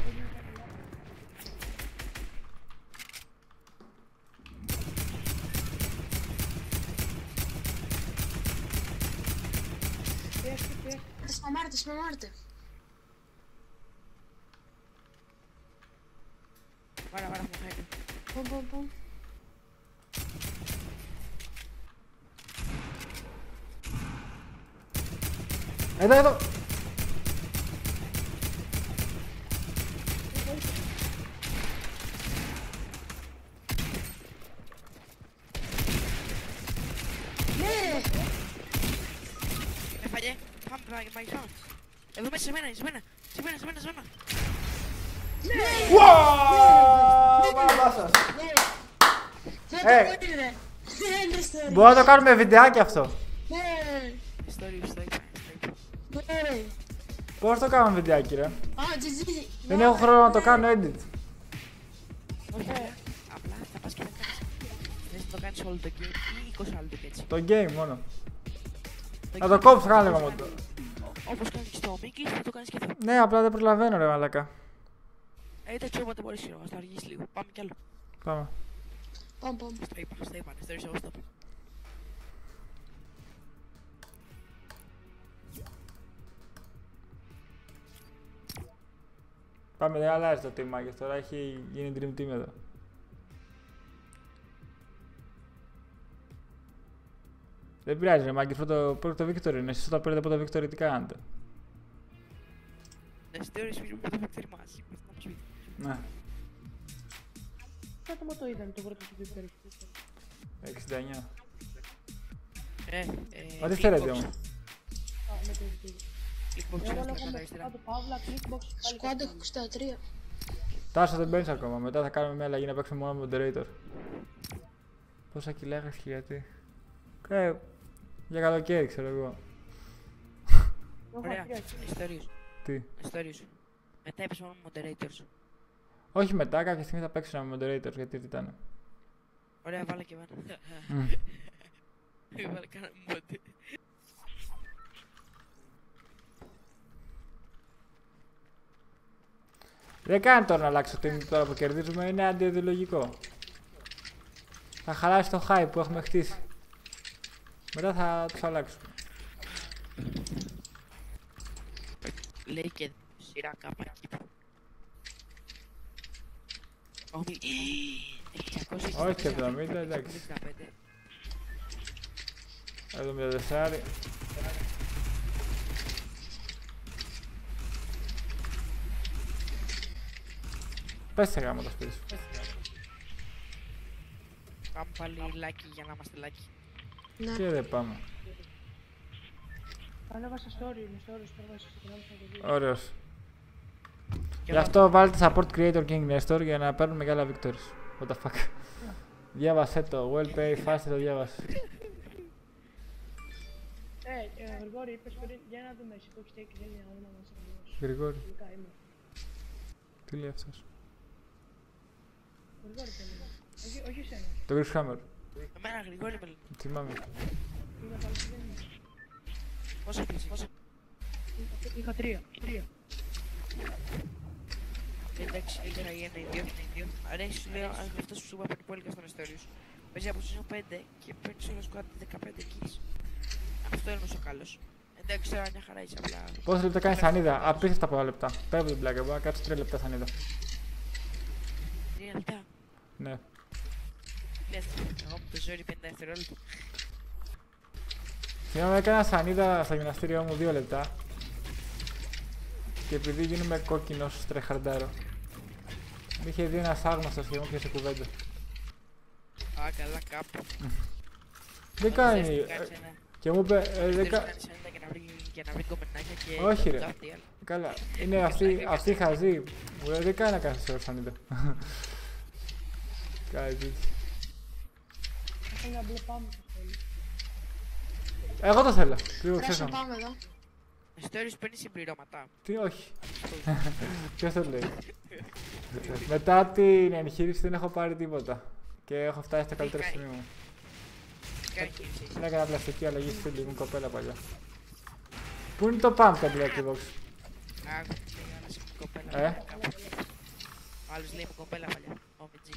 Σπαμάρτε. Βάρα, μου φέρνει. Πομ. Εδώ. Έφαγε. Πάμε. Εδώ μέσα σε μένα. Μπράβο σας. Μπορούμε να το κάνουμε βιντεάκι αυτό. Πώς το κάνουμε βιντεάκι ρε? Δεν έχω χρόνο να το κάνω edit. Απλά θα πας και θα κάνεις. Θες να το κάνεις όλο το game ή 20 άλλο το έτσι. Το game μόνο. Θα το κόψω κάνε λίγο μόνο. Όπως κάνεις και στο Mickey θα το κάνεις και εδώ. Ναι, απλά δεν προλαβαίνω ρε μαλακά. Εντάξει, όποτε μπορείς να το αργήσεις λίγο. Πάμε κι άλλο. Πάμε. Πομ. Στο είπα, νεστέρεις εγώ stop. Πάμε, δεν αλλάζει το team μάγκες, τώρα έχει γίνει dream team εδώ. Δεν πειράζει ρε μάγκες, πρώτο victory είναι, εσείς όταν παίρνετε πρώτο victory τι κάνετε? Νεστέρεις πήρε πρώτο victory μαζί. Ναι, Τι άτομο το είδαν το πρώτο του δεύτερο. 69. Ό,τι θέλετε όμως. Α, με το YouTube. Clickbox Εγώ είναι λέω στα κάτω αριστερά. παύλα, clickbox, πάλι Squad κάτω. 63. Τάσο δεν μπαίνεις ακόμα, μετά θα κάνουμε μια αλλαγή να παίξουμε μόνο moderator. Πόσα κιλά έχεις και γιατί? Για καλοκαίρι ξέρω εγώ. Ωραία, νεστέρεις. Τι? Νεστέρεις. Μετά είπες μόνο moderators. Όχι μετά, κάποια στιγμή θα παίξω ένα moderator γιατί ρωτάνε. Ωραία, βάλε και εμένα. Βάλε κάνα mod. Δεν κάνει τώρα να αλλάξω το team τώρα που κερδίζουμε, είναι αντιιδεολογικό. Θα χαλάσει το hype που έχουμε χτίσει. Μετά θα τους αλλάξουμε. Λέει και σειρά κάπα εκεί που. Όχι 70, εντάξει. 74. Πες σε γάμο το σπίτι σου. Πάμε πάλι λάκι για να είμαστε λάκι. Και δεν πάμε. Ανέβασα story, με stories, το έβασα στο κανάλι στο video. Ωραίος. Γι' αυτό βάλτε support creator King Nestor για να παίρνουν μεγάλα victories. What the fuck. Διάβασέ το, well pay, fast το διάβασε. Γρηγόρη, είπες πριν, για να δούμε εσύ που έχεις τέξει για να δούμε να μας τελειώσει. Γρηγόρη, Τελικά είμαι. τι λέει αυτός? Γρηγόρη το λέω. Όχι εσένα. Το Chris Hammer. Εμένα Γρηγόρη με λένε. Θυμάμαι. Είχα πάλι δεν είναι. Πόσο πεις, πόσο. Είχα 3. Εντάξει, είχα η ένα, οι δύο. Άρα σου λέω, αν αυτός που σου είπα πριν που έλεγα στον Εστόριο σου. Παίζει από season 5 και παίρνεις όλο squad 15 kills. Αυτό είναι όσο καλός. Εντάξει, τώρα μια χαρά είσαι απλά. Πόσα λεπτά κάνεις σανίδα? Απίστευτα πολλά λεπτά. Πέρα από την πλάκα, μπορώ να κάτσω 3 λεπτά σανίδα. 3 λεπτά. Ναι. Λες, εγώ με το ζόρι 50 δευτερόλεπτα. Θυμάμαι έκανα σανίδα στο γυμναστήριό μου 2 λεπτά. Και επειδή γίνομαι κόκκινος τρεχαρντάρω. Με είχε δει ένας άγνωστος και μου πιάσε κουβέντα. Α, καλά κάπου. Δεν κάνει. Και μου είπε, δεν κάνει. Για να βρει κομμενάκια και... Όχι ρε. Καλά. Είναι αυτή χαζή. Μου λέει δεν κάνει να κάνεις σε σανίδα. Κάτι έτσι. Έχω ένα μπλε πάμε στο σχόλιο. Εγώ το θέλω. Λίγο Πράσο ξέχασα. πάμε εδώ. Stories παίρνει συμπληρώματα. Τι όχι. Ποιος το λέει. Μετά την εγχείρηση δεν έχω πάρει τίποτα. Και έχω φτάσει στο καλύτερο σημείο μου. Κάνει κίνηση. Έκανα πλαστική αλλαγή στη φίλη μου κοπέλα παλιά. Πού είναι το pump το Black Box? Άκου, λέει άλλος είμαι κοπέλα. Άλλος λέει είμαι κοπέλα παλιά. OMG.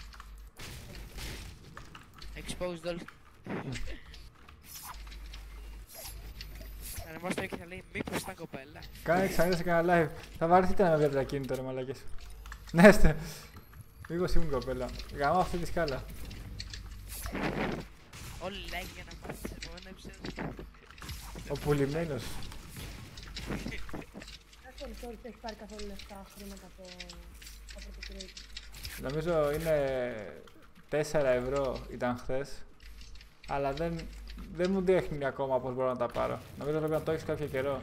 Exposed all. Θα ανεβάσει και θα λέει μήπως ήταν κοπέλα. Κάνε ξανά σε κανένα live. Θα βαρεθείτε να με βλέπετε ακίνητο ρε μαλάκες. Ναι, μήπως ήμουν κοπέλα. Γαμάω αυτή τη σκάλα. Όλοι like για να μάθεις σε επόμενο επεισόδιο. Ο πουλημένος. Sorry, έχει πάρει καθόλου λεφτά χρήματα από το creator. Νομίζω είναι 4 ευρώ ήταν χθες. Αλλά δεν μου δείχνει ακόμα πώς μπορώ να τα πάρω. Νομίζω πρέπει να το έχεις κάποιο καιρό.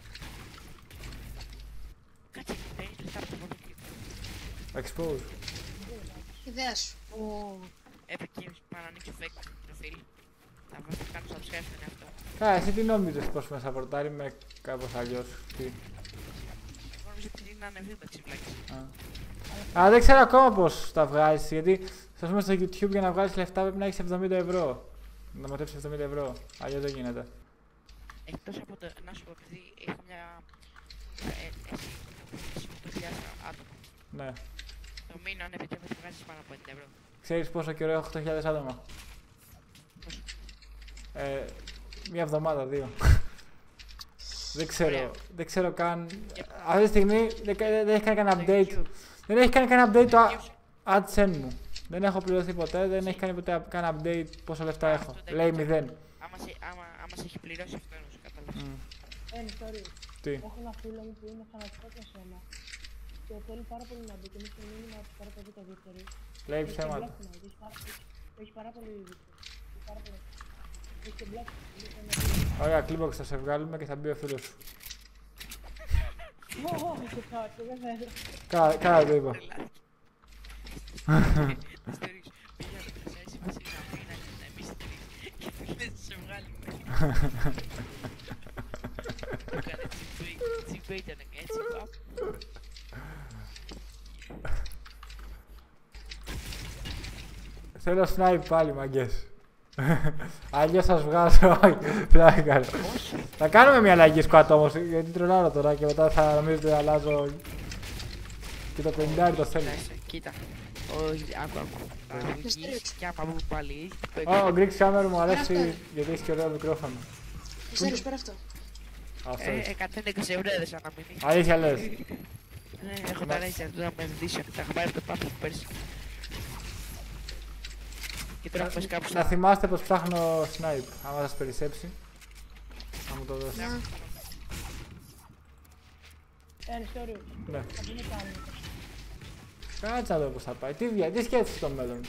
Κάτσε, παίρνεις λεφτά από το πρώτο κύριο. Expose. Ιδέα σου. Έπαιξε πάνω να ανοίξει fake προφίλ. Θα κάνω subscribe στον εαυτό. Εσύ τι νόμιζες πως με σαπορτάρει με κάπως αλλιώς. Τι. Εγώ νομίζω ότι είναι ανεβίδαξη βλάκης. Αλλά δεν ξέρω ακόμα πώς τα βγάζεις. Γιατί ας πούμε στο YouTube για να βγάλεις λεφτά πρέπει να έχεις 70 ευρώ. Να μοτέψεις 70 ευρώ. Αλλιώς δεν γίνεται. Εκτός από το, να σου πω, επειδή έχω μια... Εσύ 8.000 άτομα. Ναι. Το μήνα αν επιτρέπεται να βγάζεις πάνω από 50 ευρώ. Ξέρεις πόσο καιρό έχω 8.000 άτομα. Πόσο? Μια εβδομάδα, 2. Δεν ξέρω. Ωραία. Δεν ξέρω καν. Αυτή τη στιγμή δεν έχει κάνει κανένα update. Δεν έχει κάνει κανένα update το AdSense μου. Δεν έχω πληρωθεί ποτέ, δεν έχει κάνει ποτέ κανένα update πόσα λεφτά έχω. Λέει 0. Άμα σε έχει πληρώσει αυτό όμως, κατάλαβες. Sorry. Τι. Έχω ένα φίλο μου που είναι φανατικός με σένα. Και θέλει πάρα πολύ να μπει και εμείς θέλουμε να πάρει το δίκτυο δεύτερη. Λέει ψέματα. Έχει πάρα πολύ δίκτυο. Έχει και μπλάκι. Ωραία, Clipbox θα σε βγάλουμε και θα μπει ο φίλος σου. Όχι, δεν θέλω. Κάνα το είπα. Ιστορίες. Πήγαμε σε εσύ μας είναι να εμείς τρεις και φίλες σε βγάλουμε. Το έκανε τσιμπέ ήταν έτσι παπ. Θέλω snipe πάλι, μαγκές. Αλλιώς σας βγάζω, όχι, πλάκα κάνω. Θα κάνουμε μια αλλαγή σκουάτ όμως, γιατί τρελάρω τώρα και μετά θα νομίζετε αλλάζω και το 50 το θέλω. Κοίτα, άκου. Θα βγεις και άμα μου πάλι. Ο Greek Hammer μου αρέσει γιατί έχει και ωραίο μικρόφωνο. Ξέρεις πέρα αυτό. Αυτό έχει. 120 ευρώ έδωσα να μείνει. Αλήθεια λες. Έχω τα Razer του να με ενδύσω, τα έχω πάρει το πάνω που πέρσι. Και τώρα πες κάπου Να θυμάστε πως ψάχνω snipe, άμα σας περισσέψει. Να μου το δώσει. Sorry. Ναι. Θα πούμε πάλι. Κάτσε να δω πως θα πάει. Τι σκέφτεσαι στο μέλλον.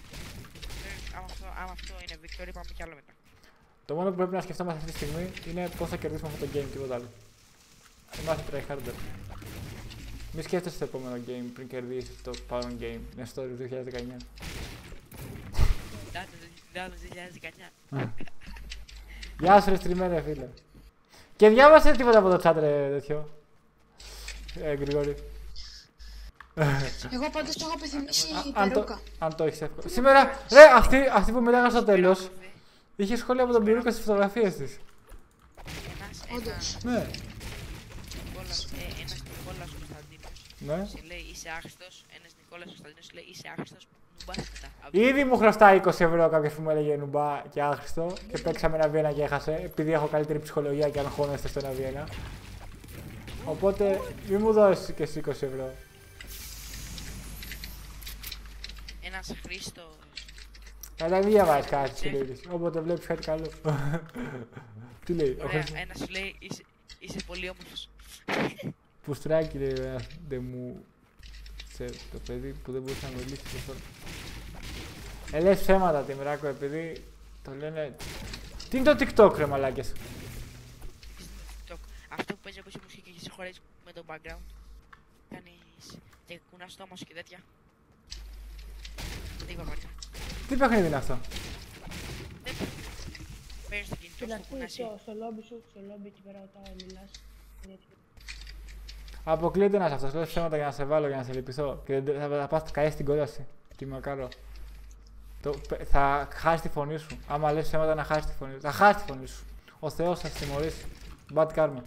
Άμα αυτό είναι victory, πάμε κι άλλο μετά. Το μόνο που πρέπει να σκεφτόμαστε αυτή τη στιγμή είναι πώς θα κερδίσουμε αυτό το game, τίποτα άλλο. Είμαστε tryharder. Μη σκέφτεσαι το επόμενο game πριν κερδίσεις το παρόν game. Είναι στο 2019. Δάτο 2019. Γεια σου ρε στριμμένε φίλε. Και διάβασε τίποτα από το chat ρε τέτοιο. Γρηγόρη. Εγώ πάντως το έχω επιθυμήσει περούκα. Αν το έχεις εύκολα. Σήμερα, ρε, αυτή που μιλάγα στο τέλος, είχε σχόλια από τον Περούκα στις φωτογραφίες της. Όντως. Ναι. Ένας Νικόλας Κωνσταντίνος Ναι. σε λέει είσαι άχρηστος, ένας Νικόλας Κωνσταντίνος λέει είσαι άχρηστος, νουμπάστα. Ήδη μου χρωστάει 20 ευρώ κάποιος που μου έλεγε νουμπά και άχρηστο και παίξαμε ένα Βιένα και έχασε, επειδή έχω καλύτερη ψυχολογία και αγχώνεστε στο ένα Βιένα. Οπότε μη μου δώσεις και εσύ 20 ευρώ. Ένας Χρήστος. Αλλά μην διαβάζεις κάτι στη λέει. Όποτε βλέπεις κάτι καλό. Τι λέει, ο Ωραία, Χρήστος. ένας σου λέει είσαι πολύ όμορφος. Πουστράκι λέει, δεν μου. Το παιδί που δεν μπορούσε να με λύσει το φόρμα. Λες ψέματα Τιμράκο, επειδή το λένε. Τι είναι το TikTok ρε μαλάκες. Αυτό που παίζει από η μουσική και σε χωρές με το background. Κάνεις και κουνάς το όμως και τέτοια. Τι είπα πάλι. Τι παιχνίδι είναι αυτό. Παίρνεις το κινητό σου, κουνάς. Στο λόμπι σου, στο λόμπι εκεί πέρα όταν μιλάς. Αποκλείεται ένας αυτός, λες ψέματα για να σε βάλω, για να σε λυπηθώ. Και θα πας καείς την κόλαση. Τι μακάρω. Θα χάσει τη φωνή σου. Άμα λες ψέματα να χάσει τη φωνή σου. Θα χάσει τη φωνή σου. Ο Θεός θα σε τιμωρήσει. Bad karma.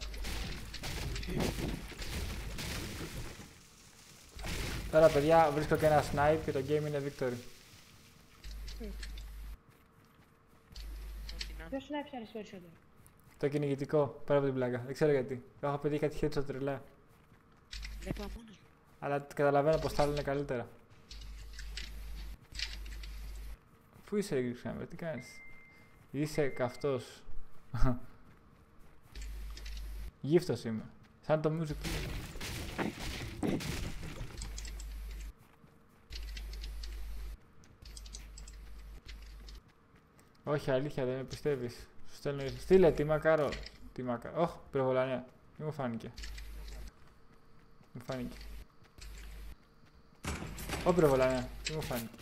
Τώρα παιδιά βρίσκω και ένα snipe και το game είναι victory. Ποιος snipe αρέσει περισσότερο. Το κυνηγητικό, πέρα από την πλάκα. Δεν ξέρω γιατί. Έχω πετύχει κάτι headshot τρελά. Βλέπω μόνος μου. Αλλά καταλαβαίνω πως τα άλλα είναι καλύτερα. Πού είσαι ρε Ξάμερ, τι κάνεις? Είσαι καυτός. Γύφτος είμαι. Σαν το music. Όχι, αλήθεια, δεν με πιστεύεις. Σου στέλνω. Στείλε, τι μακάρο. Τι μακάρο. Όχι, πυροβολανέα. Δεν μου φάνηκε. Μου φάνηκε. Όχι, πυροβολανέα. Δεν μου φάνηκε.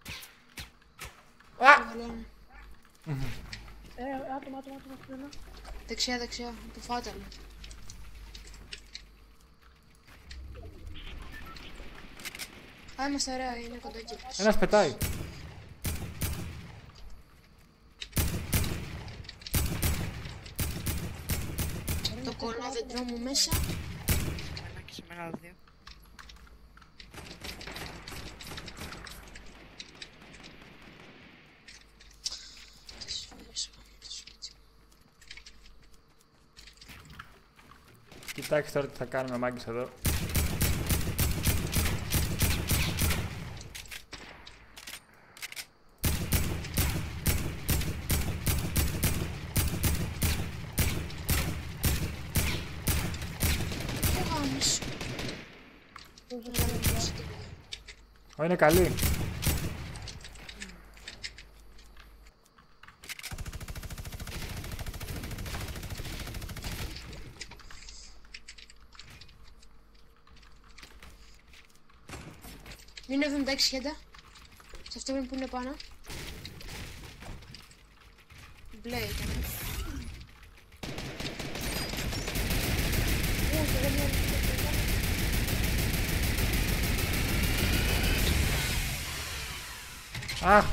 Άτομα. Δεξιά, το φάταλο. Α, είμαστε ωραία, είναι κοντάκι. Ένας πετάει. Το κόλλο δέντρο μου μέσα. Ένα και σε μένα άλλα δύο. Κοιτάξτε τώρα τι θα κάνουμε μάγκες εδώ. Ω, είναι καλή. Είναι 76 χέντα. Σε αυτό που είναι πάνω. Μπλε ήταν. Αχ!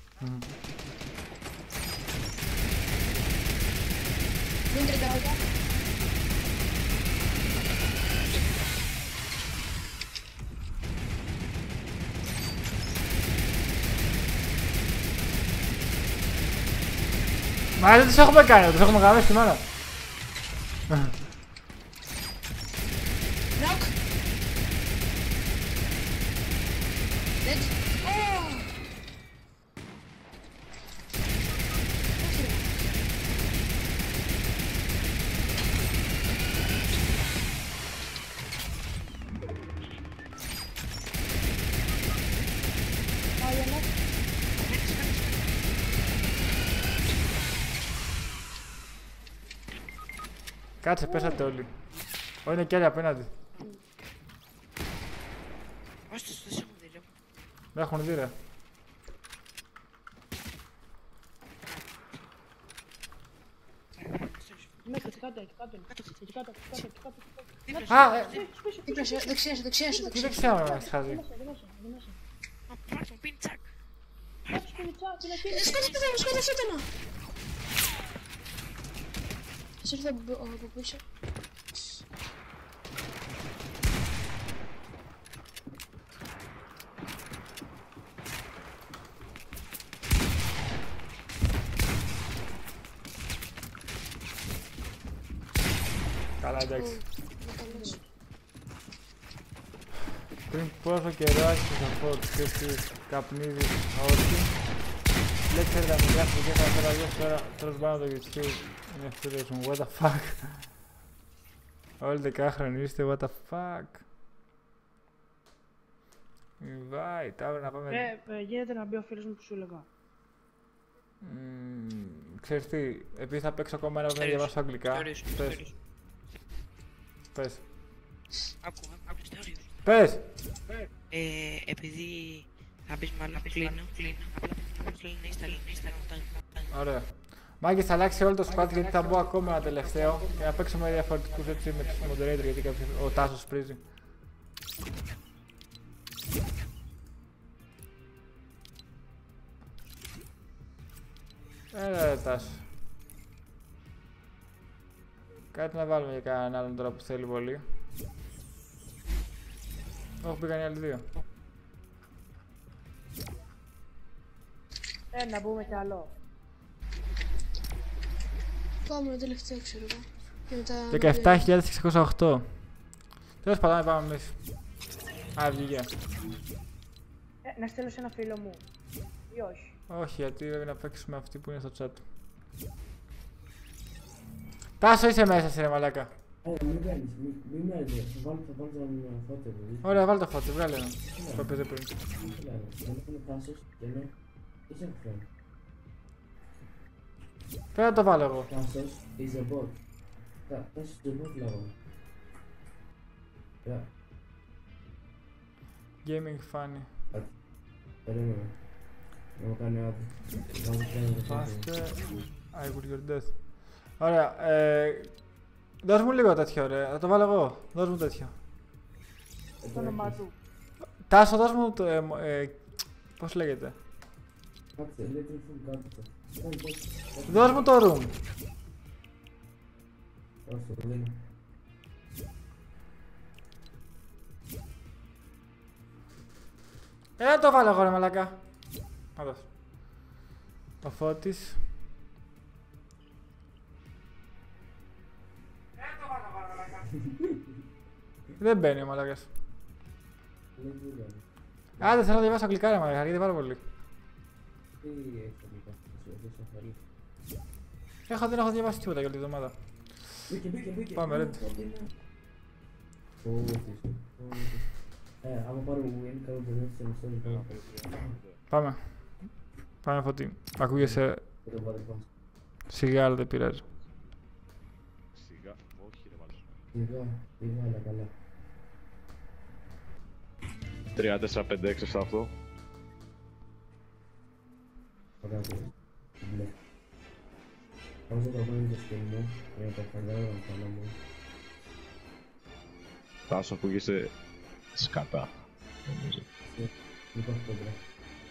Μην 35. Μα δεν τους έχουμε κάνει, τους έχουμε γραμμίσει τη μάνα. Νοκ. Dead. Κάτσε, πέσατε όλοι. Ω, είναι κι άλλοι απέναντι. Ώστε τους έχουν δει, ρε. Με έχουν δει, ρε. Μέσα, εκεί κάτω. Εκεί κάτω. Α, Δεξιά σου. τι δεξιά μου έχεις χάσει. Εδώ μέσα. Α, πράγμα, πίντσακ. Σκότωσε το. Ας ήρθω από πίσω. Καλά, εντάξει. Πριν πόσο καιρό άρχισε να πω ότι εσύ καπνίζεις όχι. Λέξε τα μιλιά σου και θα θέλω αλλιώς τώρα τέλος πάνω το YouTube. Είναι φίλος μου, what the fuck. Όλοι 10χρονοι είστε, what the fuck. Invite, αύριο να πάμε... Γίνεται να μπει ο φίλος μου που σου έλεγα. Ξέρεις τι, επειδή θα παίξω ακόμα ένα να διαβάσω αγγλικά. Πες. Άκου, στέωριος. Πες! Επειδή θα μπεις μάλλον κλείνω, απλά θα κλείνω Instagram. Ωραία. Μάγκες, θα αλλάξει όλο το squad γιατί θα μπω ακόμα ένα τελευταίο και να παίξω με διαφορετικούς έτσι με τους moderator γιατί ο Τάσος πρίζει. Έλα ρε Τάσο. Κάτι να βάλουμε για κανέναν άλλον τώρα που θέλει πολύ. Όχι, πήγαν οι άλλοι δύο. Να μπούμε κι άλλο. επόμενο τελευταίο ξέρω εγώ. Και μετά... 17.608. Τέλος πάντων, πάμε εμείς. Α, βγήκε. Να στείλω σε ένα φίλο μου. Ή όχι. Όχι, γιατί πρέπει να παίξουμε αυτή που είναι στο chat. Τάσο, είσαι μέσα, σε ρε μαλάκα. Μην κάνεις, μην μένεις, θα βάλω τον φώτερ. Ωραία, βάλ' το φώτερ, βγάλε ένα. Το έπαιζε πριν. Δεν είναι Τάσος και είναι... Είσαι friend. Πρέπει να το βάλω εγώ. Τάσος is a bot. Τάσος is a bot λέγομαι. Gaming funny. Περίμενε. Να μου κάνει άδει. Πάστε... I would your death. Ωραία, δώσ' μου λίγο τέτοιο ρε, θα το βάλω εγώ. Δώσ' μου τέτοιο. Το όνομά του. Τάσο, δώσ' μου το... πώς λέγεται. Κάτσε, λέει τρυφούν κάτσε. Δώσ' μου το room. Όχι, δεν είναι. Το βάλω εγώ ρε μαλάκα. Να δώσω. Ο Φώτης. Το βάλω εγώ ρε μαλάκα. Δεν μπαίνει ο μαλάκας. Άντε θέλω να διαβάσω αγγλικά ρε μαλάκα, αργείται πάρα πολύ. Τι έχεις αγγλικά, δεν σε αφαιρείς. Δεν έχω διαβάσει τίποτα για όλη τη εβδομάδα. Μπήκε. Πάμε ρε. Άμα πάρω win, κάνω πολύ σε μισό. Πάμε. Πάμε Φώτη. Ακούγεσαι σιγά, αλλά δεν πειράζει. Σιγά, όχι ρε βάλω. Σιγά, αλλά καλά. 3, 4, 5, 6, 7, 8. Ωραία, μπλε. Πάμε στο καπέλι το σκηνή μου, για να το φαντάρω να κάνω μου. Τάσο, ακούγεσαι σκατά, νομίζω. Μην πάω στο μπλε.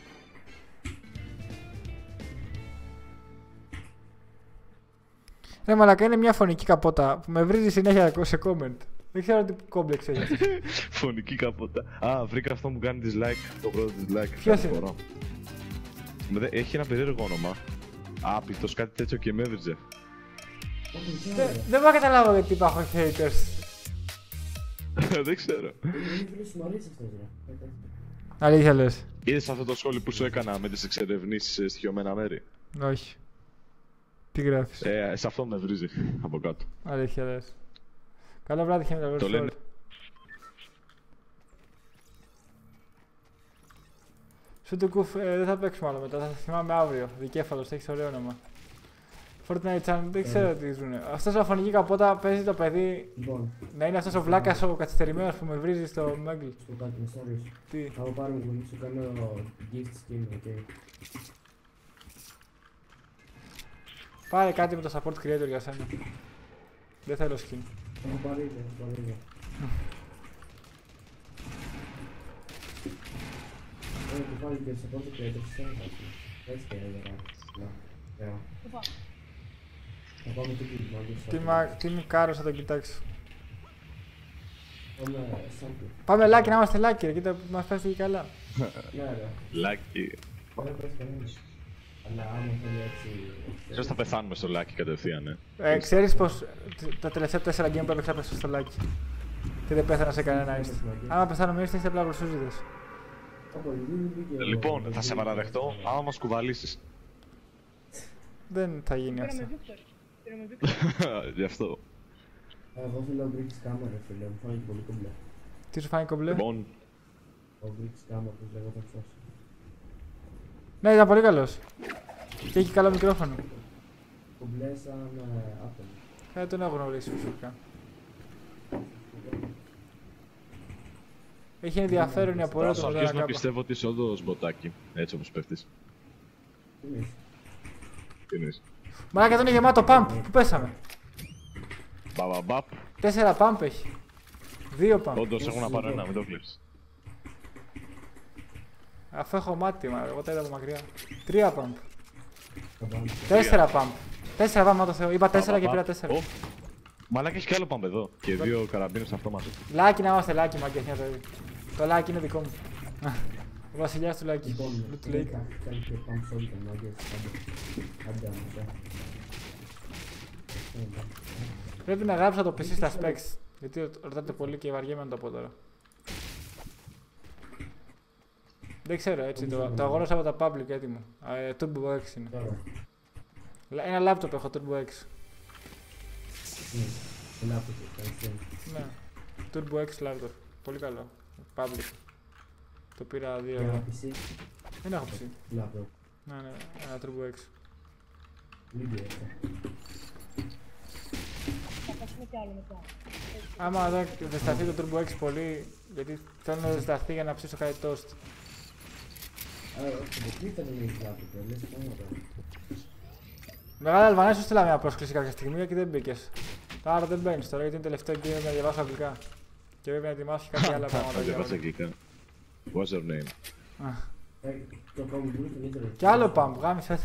Ρε μαλάκα, είναι μια φωνική καπότα που με βρίζει συνέχεια σε comment. Δεν ξέρω τι κόμπλεξ έχει. Φωνική καπότα. Α, βρήκα αυτό που μου κάνει dislike, το πρώτο dislike. Ποιος είναι? Έχει ένα περίεργο όνομα. Άπλητος, κάτι τέτοιο και με έβριζε. Δεν μπορώ να καταλάβω γιατί υπάρχουν haters. Δεν ξέρω. Μου αρέσει αυτός ρε. Αλήθεια λες? Είδες αυτό το σχόλιο που σου έκανα με τις εξερευνήσεις σε στοιχειωμένα μέρη? Όχι. Τι γράφεις? Σε αυτό με βρίζει από κάτω. Αλήθεια λες? Καλό βράδυ και με τα λένε. Σου του κουφ, δεν θα παίξουμε άλλο μετά, θα θυμάμαι αύριο. Δικέφαλος, έχεις ωραίο όνομα. Fortnite Chan, δεν ξέρω τι ζουνε. Αυτός ο φωνική καπότα παίζει το παιδί να είναι αυτός ο βλάκας ο καθυστερημένος που με βρίζει στο Muggle. Στο κάτι, sorry. Τι? Θα πάρω γουνί, σου κάνω gift skin, ok. Πάρε κάτι με το support creator για σένα. Δεν θέλω skin. Έχω πάρει ήδη, Έχω πάρει και support creator, σε ένα κάτι. Έτσι και έλεγα. Θα πάμε το κλειμάκι. Τι μου κάρος θα το κοιτάξω. Πάμε σάμπι. Πάμε λάκι, να είμαστε λάκι ρε, κοίτα που μας πέφτει καλά. Ναι ρε. Λάκι. Δεν πες κανένας. Αλλά άμα θέλει έτσι... Ίσως θα πεθάνουμε στο λάκι κατευθείαν, Ξέρεις πως τα τελευταία 4 game που έπαιξα πέσα στο λάκι. Και δεν πέθανα σε κανένα ίστα. Άμα πεθάνω είστε απλά γρουσούζιδες. Λοιπόν, θα σε παραδεχτώ άμα μας κουβαλήσεις. Δεν θα γίνει αυτό. Γι' αυτό. Εγώ θέλω British κάμερα, φίλε, μου φάνηκε πολύ κομπλέ. Τι σου φάνηκε κομπλέ? Λοιπόν, Ο British κάμερα, πώς λέγονταν αυτός. Ναι, ήταν πολύ καλός. Και έχει καλό μικρόφωνο. Κομπλέ σαν Apple. Δεν τον έχω γνωρίσει φυσικά. Έχει ενδιαφέρον η απορία του. θα αρχίσω να πιστεύω ότι είσαι όντως μποτάκι, έτσι όπως πέφτεις. Τι είναι. Τι εννοείς? Μαλάκα, εδώ είναι γεμάτο pump. Πού πέσαμε? Μπαμπαμπαπ. 4 pump έχει. 2 pump. Όντως έχω να πάρω ένα, μην το κλείψεις. Αφού έχω μάτι, μα εγώ τα είδα από μακριά. 3 pump. Θα πάμε. 4 pump. 4 pump, μα το Θεό. Είπα 4 και πήρα 4. Μαλάκα έχει κι άλλο πάμε εδώ. Και 2 καραμπίνες αυτόματο. Λάκι να είμαστε λάκι, μαγκές, μια ζωή. Το λάκι είναι δικό μου. Ο βασιλιάς του λάκι. Λοιπόν, Του λέει. κάνει και πάμε σε όλοι τα μάγκες. Άντε, άντε. Πρέπει να γράψω το PC στα specs. Γιατί ρωτάτε πολύ και βαριέμαι να το πω τώρα. Δεν ξέρω έτσι, το αγόρασα από τα public έτοιμο. Turbo X είναι. Ένα λάπτοπ έχω Turbo X. Ναι, Turbo X laptop. Πολύ καλό. Public. Το πήρα 2 ευρώ. Δεν έχω PC. Ναι, ένα Turbo X. Θα passουμε κι άλλο μετά. Άμα δεν ζεσταθεί το Turbo X πολύ, γιατί θέλω να ζεσταθεί για να ψήσω κάτι toast. Μεγάλα Αλβανία, σου στείλα μια πρόσκληση κάποια στιγμή και δεν μπήκες. Άρα δεν μπαίνεις τώρα γιατί είναι τελευταίο και να διαβάσω αγγλικά. Και πρέπει να ετοιμάσεις κάτι άλλα πράγματα. Διαβάσω αγγλικά. What's your name? Κι άλλο πάμε, γάμισες.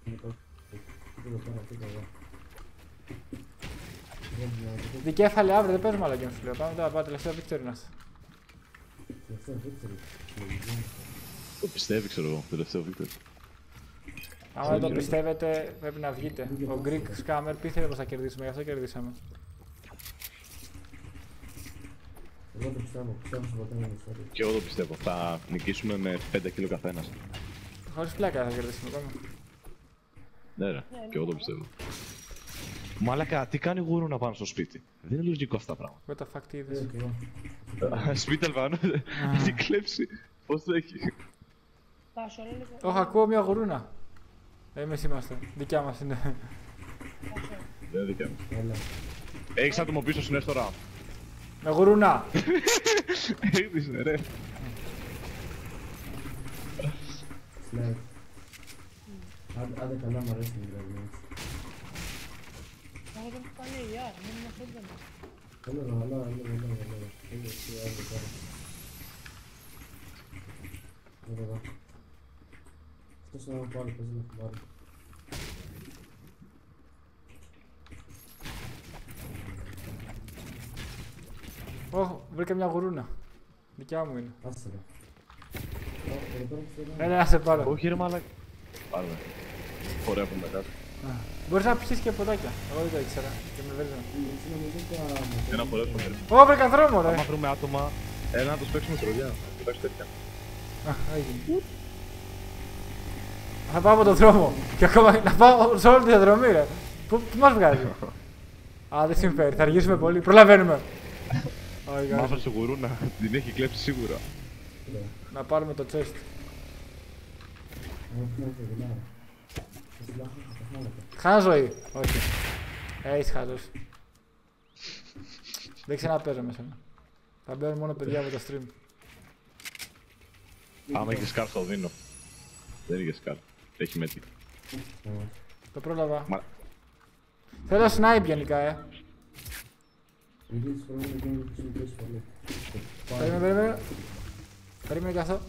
Δικέφαλε αύριο, δεν παίζουμε άλλα games σου λέω. Πάμε τώρα, πάμε τελευταίο Victorino's. Το πιστεύει, ξέρω εγώ, τελευταίο Victor. Άμα δεν το πιστεύετε, πρέπει να βγείτε. Ο Greek Scammer πίστευε πως θα κερδίσουμε, γι' αυτό κερδίσαμε. Εγώ το πιστεύω, πιστεύω στο ποτέ είναι ιστορία. Και εγώ το πιστεύω, θα νικήσουμε με 5 κιλο καθένας. Χωρίς πλάκα θα κερδίσουμε ακόμα. Ναι ρε, και εγώ το πιστεύω. Μαλάκα, τι κάνει γούρου να πάνω στο σπίτι. Δεν είναι λογικό αυτά τα πράγματα. What the fuck, τι είδες. Σπίτι Αλβανό, έχει κλέψει. Πώς το έχει. Όχι, ακούω μια γουρούνα. Εμείς είμαστε, δικιά μας είναι. Δεν δικιά μου. Έχεις άτομο πίσω στην τώρα. Με γουρούνα. Έχεις ρε. Σλάι. Άντε καλά μου αρέσει την γραμμή. Εγώ δεν έχω κάνει ηλιά, δεν είναι αυτό δεν. Έλα. Είναι εσύ άντε τώρα. Εδώ. Αυτός να πάρει, παίζει να κουμπάρει. Όχι, βρήκα μια γουρούνα. Δικιά μου είναι. Άσε ρε. Ναι, να σε πάρω. Όχι ρε μαλάκα. Πάρουμε. Χορεύουμε κάτω. Μπορείς να πιείς και ποτάκια. Εγώ δεν το ήξερα και με βρίζανε. Ένα χορεύουμε. Ω, βρήκα δρόμο ρε. Άμα βρούμε άτομα, ένα να τους παίξουμε τρολιά. Κοιτάξτε τέτοια. Έγινε. Θα πάω από τον δρόμο. Και ακόμα να πάω σε όλη τη διαδρομή ρε. Πού μας βγάζει. Α, δεν συμφέρει. Θα αργήσουμε πολύ. Προλαβαίνουμε. Μάθα στο γουρούνα, την έχει κλέψει σίγουρα. Να πάρουμε το chest. Χάνω ζωή. Όχι. Είσαι χαζός. Δεν ξαναπαίζω με σένα. Θα μπαίνουν μόνο παιδιά από το stream. Άμα έχεις σκάρ το δίνω. Δεν είχε σκάρ. Έχει μέτη. Το πρόλαβα. Θέλω snipe γενικά, Περίμενε κι αυτό.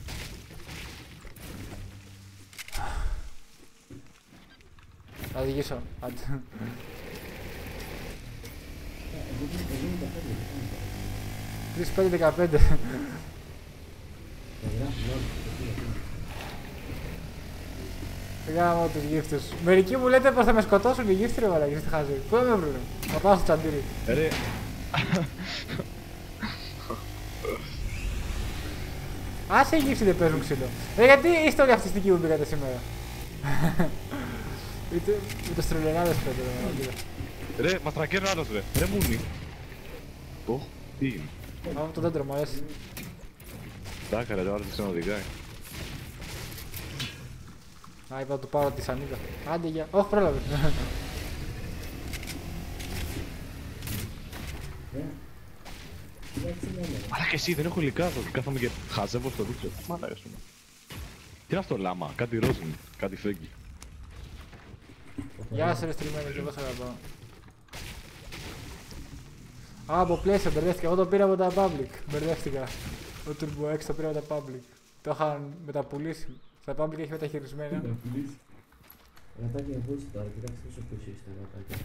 Θα οδηγήσω. 3-5-15. Γάμω τους γύφτους. Μερικοί μου λέτε πως θα με σκοτώσουν οι γύφτοι ρε μαλάκι, είστε χάζοι. Πού θα με βρουνε. Θα πάω στο τσαντήρι. Ρε. Άσε οι γύφτοι δεν παίζουν ξύλο. Γιατί είστε όλοι αυτιστικοί που μπήκατε σήμερα. Με το στρελενάδες πέντε ρε μαλάκι. Ρε, μας τρακέρνει ο άλλος ρε. Ρε μουνί. Ωχ, τι είναι. Πάμε το δέντρο μου αρέσει. Τάκα ρε, ο άλλος δεν οδηγάει. Α, είπα να του πάρω τη σανίδα. Άντε για... Όχι, πρόλαβε. Αλλά και εσύ δεν έχω υλικά εδώ και κάθομαι και χαζεύω στο δίκτυο. Μάνα έσουμε. Τι είναι αυτό λάμα, κάτι ρόζι, κάτι φέγγι. Γεια σας ρε στριμμένοι και εγώ σ' αγαπάω. Α, από πλαίσιο μπερδεύτηκα, εγώ το πήρα από τα public. Μπερδεύτηκα. Το Turbo X το πήρα από τα public. Το είχαν μεταπουλήσει. Στα public έχει μεταχειρισμένα. Ρατάκι να πούσει τώρα, κοιτάξτε πόσο πίσω είστε ρατάκι.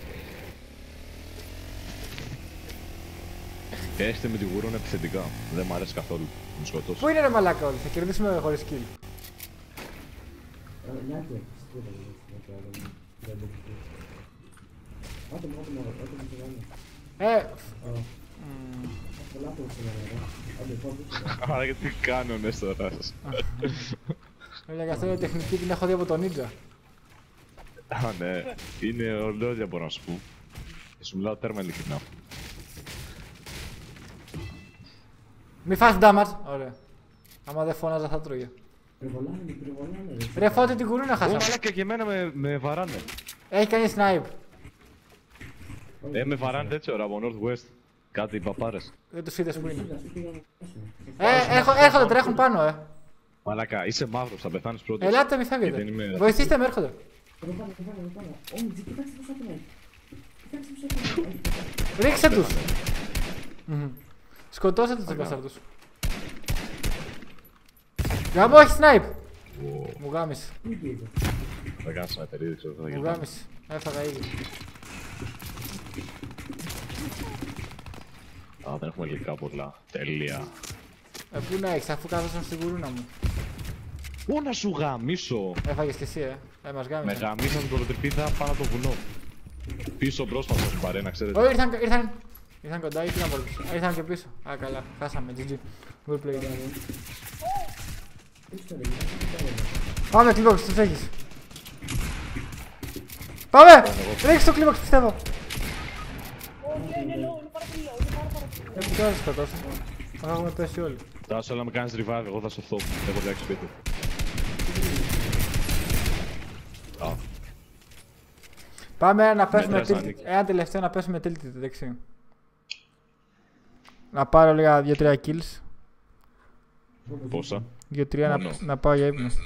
Έστε με τη γουρούνα επιθετικά. Δεν μ' αρέσει καθόλου να μου σκοτώσει. Πού είναι ρε μαλάκα όλοι, θα κερδίσουμε χωρίς kill. Άτομο σε βάνε. Πολλά από σήμερα, άντε πάμε. Άρα γιατί κάνουνε τώρα σας. Έλεγα αυτό είναι τεχνική, την έχω δει από τον Ninja. Α, ναι. Είναι ολόγια μπορώ να σου πω. Και σου μιλάω τέρμα ειλικρινά. Μη φας damage. Ωραία. Άμα δεν φώναζα θα τρώγε. Πριβολάνε. Ρε Φώτη την κουρούνα Ω, χάσαμε. μαλάκα και εμένα με βαράνε. Έχει κάνει snipe. Με βαράνε έτσι ώρα από Northwest. Κάτι οι παπάρες. Δεν τους είδες που είναι. Έρχονται, τρέχουν πάνω, Μαλάκα, είσαι μαύρος, θα πεθάνεις πρώτος. Ελάτε, μη Και δεν φεύγετε. είμαι- Βοηθήστε με, έρχονται. Εδώ πάνω. Όμιτζι, κοιτάξτε πόσο άτομα είναι. Κοιτάξτε πόσο άτομα είναι. Ρίξε τους. Σκοτώστε τους μπαστάρδους. Γαμπό, έχει snipe. Μου γάμισε. Θα κάνεις ένα τερίδι, ξέρω, θα Μου γίνει. γάμισε. Έφαγα ήδη. Α, δεν έχουμε υλικά πολλά. Τέλεια. Πού να έχεις, αφού κάθεσαν στην κουρούνα μου. Πού να σου γαμίσω! Έφαγες κι εσύ, μας Με γάμισε. γαμίσαν τον τρυπίδα πάνω από το βουνό. Πίσω μπρος μας στην παρένα, ξέρετε. Όχι, ήρθαν κοντά ή πήγαν πολύ πίσω. Ήρθαν και πίσω. Α, καλά, χάσαμε, GG. Good play. Πάμε, Clipbox, τους έχεις. Πάμε! Ρίξε το Clipbox, πιστεύω. Όχι, είναι low, είναι πάρα πολύ low, είναι πάρα πολύ low. Τώρα θα σκοτώσω. Θα έχουμε πέσει όλοι. Τάσο, έλα με κάνεις revive, εγώ θα σωθώ. Έχω διάξει σπίτι. Α, Πάμε να πέσουμε Μέτρας, tilt. Νίκη. Ένα τελευταίο να πέσουμε tilt δεξί. Να πάρω λίγα 2-3 kills. πόσα. 2-3 Μόνο. να πάω για ύπνο.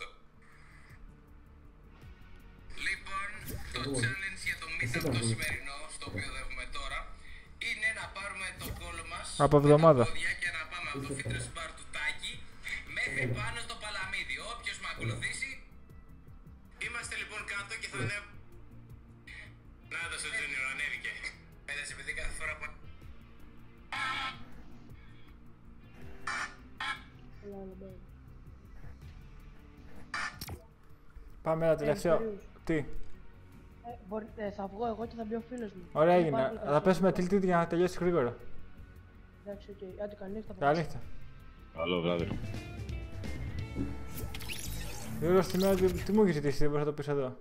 Λοιπόν, το challenge για το μύθο το σημερινό, στο οποίο θα έχουμε τώρα, είναι να πάρουμε το κόλλο μας Από εβδομάδα. με τα πόδια και να πάμε από το fitness bar του Τάκη μέχρι πάνω στο παλαμίδι. Όποιος με ακολουθήσει, είμαστε λοιπόν κάτω και θα είναι... Να δω στο Junior, ανέβηκε. Πέτασε επειδή κάθε φορά που... Πάμε ένα τελευταίο. Τι, Θα βγω εγώ και θα μπει ο φίλος μου. ωραία Είναι έγινε. πάρα πολύ Θα καλός. πέσουμε tilt για να τελειώσει γρήγορα. Εντάξει, οκ. Άντε καλή νύχτα. Καλή νύχτα. Καλό βράδυ. Γιώργο, τι μου έχεις ζητήσει, δεν μπορείς να το πεις εδώ.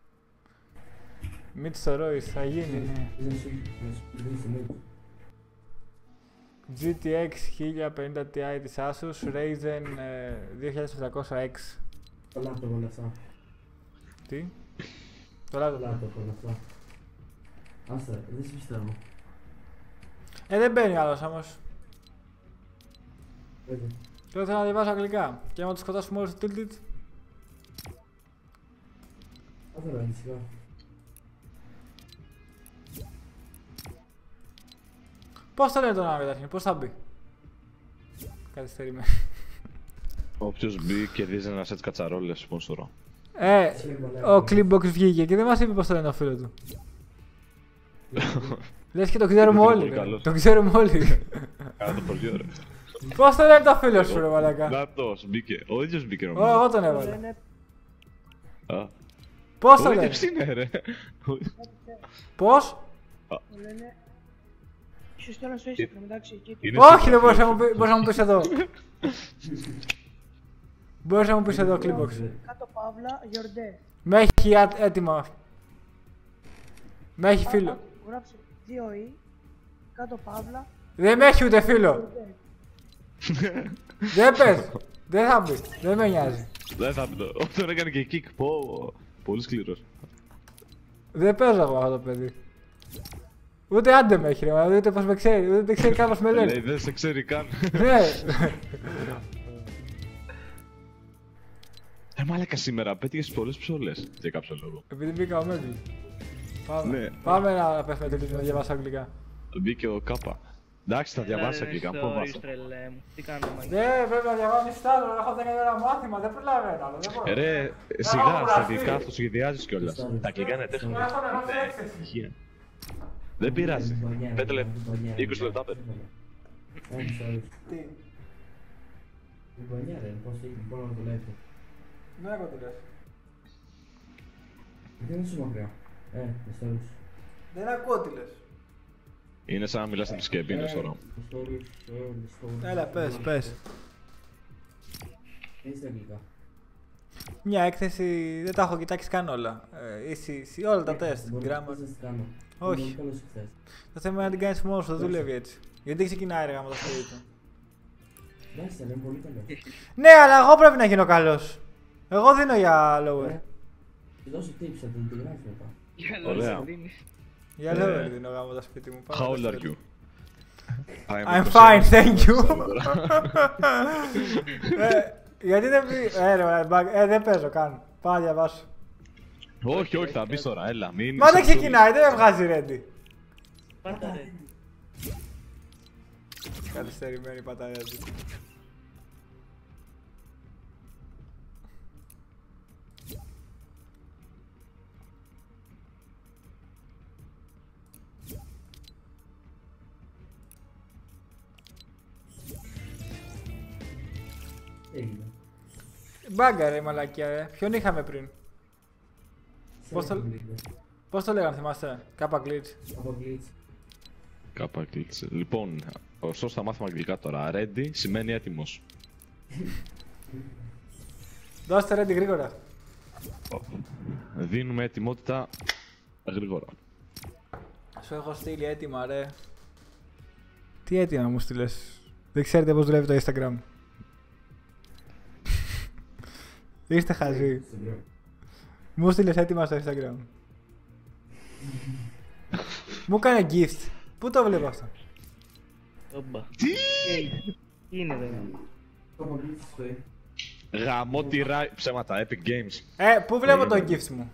Μιτ στο Royce, θα γίνει, ναι. GTX 1050 Ti της Asus, Ryzen 2700X. Το λάπτοπ όλα αυτά. Τι? Το laptop. Το λάπτοπ όλα αυτά. Άστα, δεν σε πιστεύω. Δεν μπαίνει άλλος όμως. Βέβαια. Τώρα θέλω να διαβάσω αγγλικά. Και άμα τους σκοτώσουμε όλους στο Tilted. Άντε ρε, σιγά. Πώς το λένε τον άλλο καταρχήν, πώς θα μπει. Καθυστερημένο. Όποιος μπει κερδίζει ένα σετ κατσαρόλες σπονσορό. Ο Clipbox βγήκε και δεν μας είπε πώς το λένε το φίλο του. Λες και το ξέρουμε Είναι όλοι. πολύ ρε. καλός. Το ξέρουμε όλοι. Κάνα το πολύ ωραίο. Πώς το λένε το φίλο σου ρε μαλακά. Νάτος, μπήκε. Ο ίδιος μπήκε Ω, νομίζω. εγώ τον Το έβαλα. λένε Α, Πώς το ο λένε. ίδιος είναι ρε. Πώς. Το λένε... Σου στέλνω στο Instagram, εντάξει, εκεί. Είναι Όχι ρε, στην μπορείς να μου πεις εδώ. Μπορείς να μου πεις εδώ Clipbox. Κάτω παύλα, Γιορντέ. Με έχει έτοιμα. Με έχει φίλο. Γράψε 2E, κάτω παύλα, Δεν με έχει ούτε φίλο. Γιορντέ. Δεν πες. Δεν θα μπει. Δεν με νοιάζει. Δεν θα πει το. Τον έκανε και kick. Πω, πολύ σκληρός. Δεν παίζω εγώ αυτό το παιδί. Ούτε άντε με έχει ρε, ούτε πως με ξέρει, ούτε ξέρει καν πως με Λέει, λένε. δεν σε ξέρει καν. Ναι. Μάλακα σήμερα πέτυχες πολλές ψόλες για κάποιο λόγο. Επειδή μπήκα ο Μέγκλη. Πάμε. Ναι. Πάμε να πέφτουμε τελείως να διαβάσω αγγλικά. Μπήκε ο Κάπα. Εντάξει, θα διαβάσει αγγλικά, μην φοβάσαι. Τι κάνω, μαγιά. Δεν πρέπει να διαβάσεις τ' άλλο, έχω 10 ώρα μάθημα, δεν προλαβαίνω άλλο, δεν μπορώ. Ρε, σιγά, στα αγγλικά το σχεδιάζεις κιόλας. Τα αγγλικά είναι τέχνη. Έχω έκθεση. Ηχεία. Δεν πειράζει. 5 λεπτά. 20 λεπτά πέρα. Τι. Η γωνιά ρε, πώς μπορώ να το λέτε. Ναι, εγώ τι λες. Δεν είναι σου μακριά. Εστέρους. Δεν ακούω τι λες. Είναι σαν να μιλάς στην σκέπη, είναι σωρό. Έλα, πες. Είναι στα αγγλικά. Μια έκθεση, δεν τα έχω κοιτάξει καν όλα. Όλα τα τεστ, Μπορεί να grammar. πεις να σε κάνω. Όχι. Είναι καλός χθες. Το θέμα είναι να την κάνεις μόνος σου, δεν δουλεύει έτσι. Γιατί ξεκινάει έργα με το σπίτι του. Εντάξει, αλλά είναι πολύ καλό. Ναι, αλλά εγώ πρέπει να γίνω καλός. Εγώ δίνω για lower. Δώσε tips, θα την γράφει μετά. Ωραία. Για lower δίνω γάμο το σπίτι μου. How old are you? I'm fine, thank you. Γιατί δεν πει. Δεν παίζω καν. Πάω να διαβάσω. Όχι, όχι, θα μπεις τώρα, έλα, μην... Μα δεν ξεκινάει, δεν με βγάζει ready. Πάρτα ρε. Καθυστερημένη πατάει ready. Έγινε. Μπάγκα ρε μαλακία Ποιον είχαμε πριν. Πώς το λέγανε θυμάστε. Κάπα glitch. Από glitch. Κάπα κλείτσε. Λοιπόν, ωστόσο θα μάθουμε αγγλικά τώρα. Ready σημαίνει έτοιμος. Δώστε ready γρήγορα. Δίνουμε ετοιμότητα γρήγορα. Σου έχω στείλει έτοιμα ρε. Τι έτοιμα μου στείλες. Δεν ξέρετε πώς δουλεύει το Instagram. Είστε χαζοί. Μου στείλες έτοιμα στο Instagram. Μου έκανε gift. Πού το βλέπω αυτό. Όμπα. Τι είναι ρε. Από glitch στο Γαμώ τη ράι... Ψέματα, Epic Games. Πού βλέπω το gift μου.